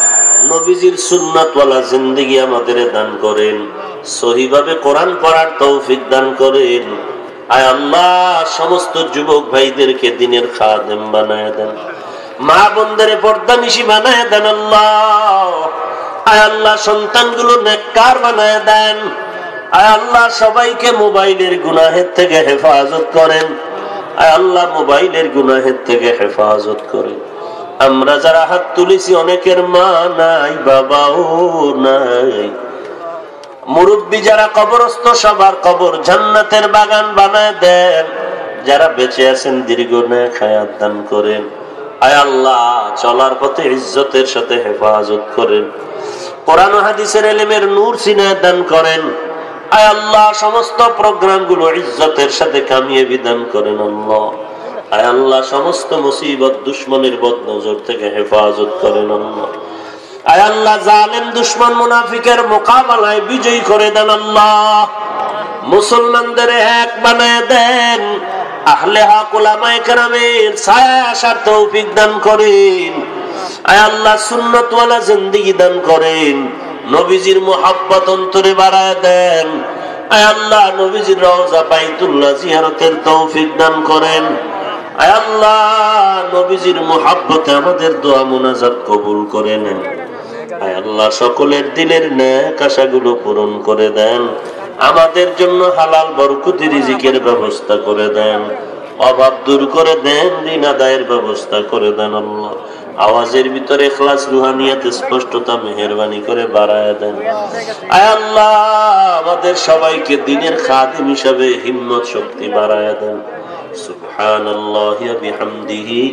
S1: নবীজির সুন্নাতওয়ালা জিন্দেগি আমাদের দান করেন, সহিভাবে কোরআন পড়ার তৌফিক দান করেন। আয় আল্লাহ, সমস্ত যুবক ভাইদেরকে দিনের খাদেম বানায় দেন, মা বোনদের পর্দানিশী বানায় দেন আল্লাহ। আয় আল্লাহ, সন্তানগুলো নেককার বানায় দেন। আয় আল্লাহ, সবাইকে মোবাইলের গুনাহের থেকে হেফাজত করেন। আয় আল্লাহ, মোবাইলের গুনাহের থেকে হেফাজত করেন। আমরা যারা হাত তুলেছি অনেকের মা নাই, বাবাও নাই। মুরব্বী যারা কবরস্থ, সবার কবর জান্নাতের বাগান বানায় দেন। যারা বেঁচে আছেন দীর্ঘ নেক হায়াত দান করেন। আয় আল্লাহ, চলার পথে ইজ্জতের সাথে হেফাজত করেন। কোরআন ও হাদিসের ইলমের নূর সিনায় দান করেন। আয় আল্লাহ, সমস্ত প্রোগ্রাম গুলো ইজ্জতের সাথে কামিয়াবি দান করেন আল্লাহ। আয় আল্লাহ, সমস্ত মুসিবত দুশ্মনের বদনজর থেকে হেফাজত করেন আল্লাহ। আয় আল্লাহ, জালেম দুশ্মন মুনাফিকের মোকাবেলায় বিজয়ী করে দেন আল্লাহ। মুসলমানদের এক বানায় দেন। আহলে হক উলামায়ে কেরামের ছায়ায় আসার তৌফিক দান করেন। আয় আল্লাহ, সুন্নাতওয়ালা জিন্দেগি দান করেন। নবীজির মুহাব্বত অন্তরে বাড়ায় দেন। আয় আল্লাহ, নবীজির রওজা বাইতুল্লাহ জিয়ারতের তৌফিক দান করেন। আয় আল্লাহ, নবীজির মুহাব্বতে আমাদের দোয়া মুনাজাত কবুল করে নেন। আয় আল্লাহ, সকলের দিলের নেক আশাগুলো পূরণ করে দেন। আমাদের জন্য হালাল বরকতি রিজিকের ব্যবস্থা করে দেন। অভাব দূর করে দেন, ঋণ আদায়ের ব্যবস্থা করে দেন আল্লাহ। আওয়াজের ভিতরে ইখলাস রুহানিয়াত স্পষ্টতা মেহেরবানি করে বাড়ায় দেন। আয় আল্লাহ, আমাদের সবাইকে দ্বীনের খাদিম হিসাবে হিম্মত শক্তি বাড়ায় দেন। সুবহানাল্লাহি ওয়া বিহামদিহি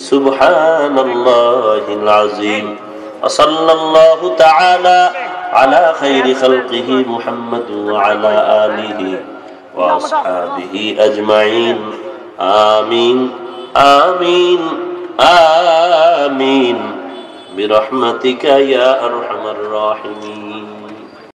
S1: সুবহানাল্লাহিল আযীম। ওয়া সাল্লাল্লাহু তাআলা আলা খায়রি খালকিহি মুহাম্মাদ ওয়া আলা আলিহি ওয়া আসহাবিহি আজমাইন। আমিন আমিন আমিন বিরহমাতিকা ইয়া আরহামার রাহিমিন।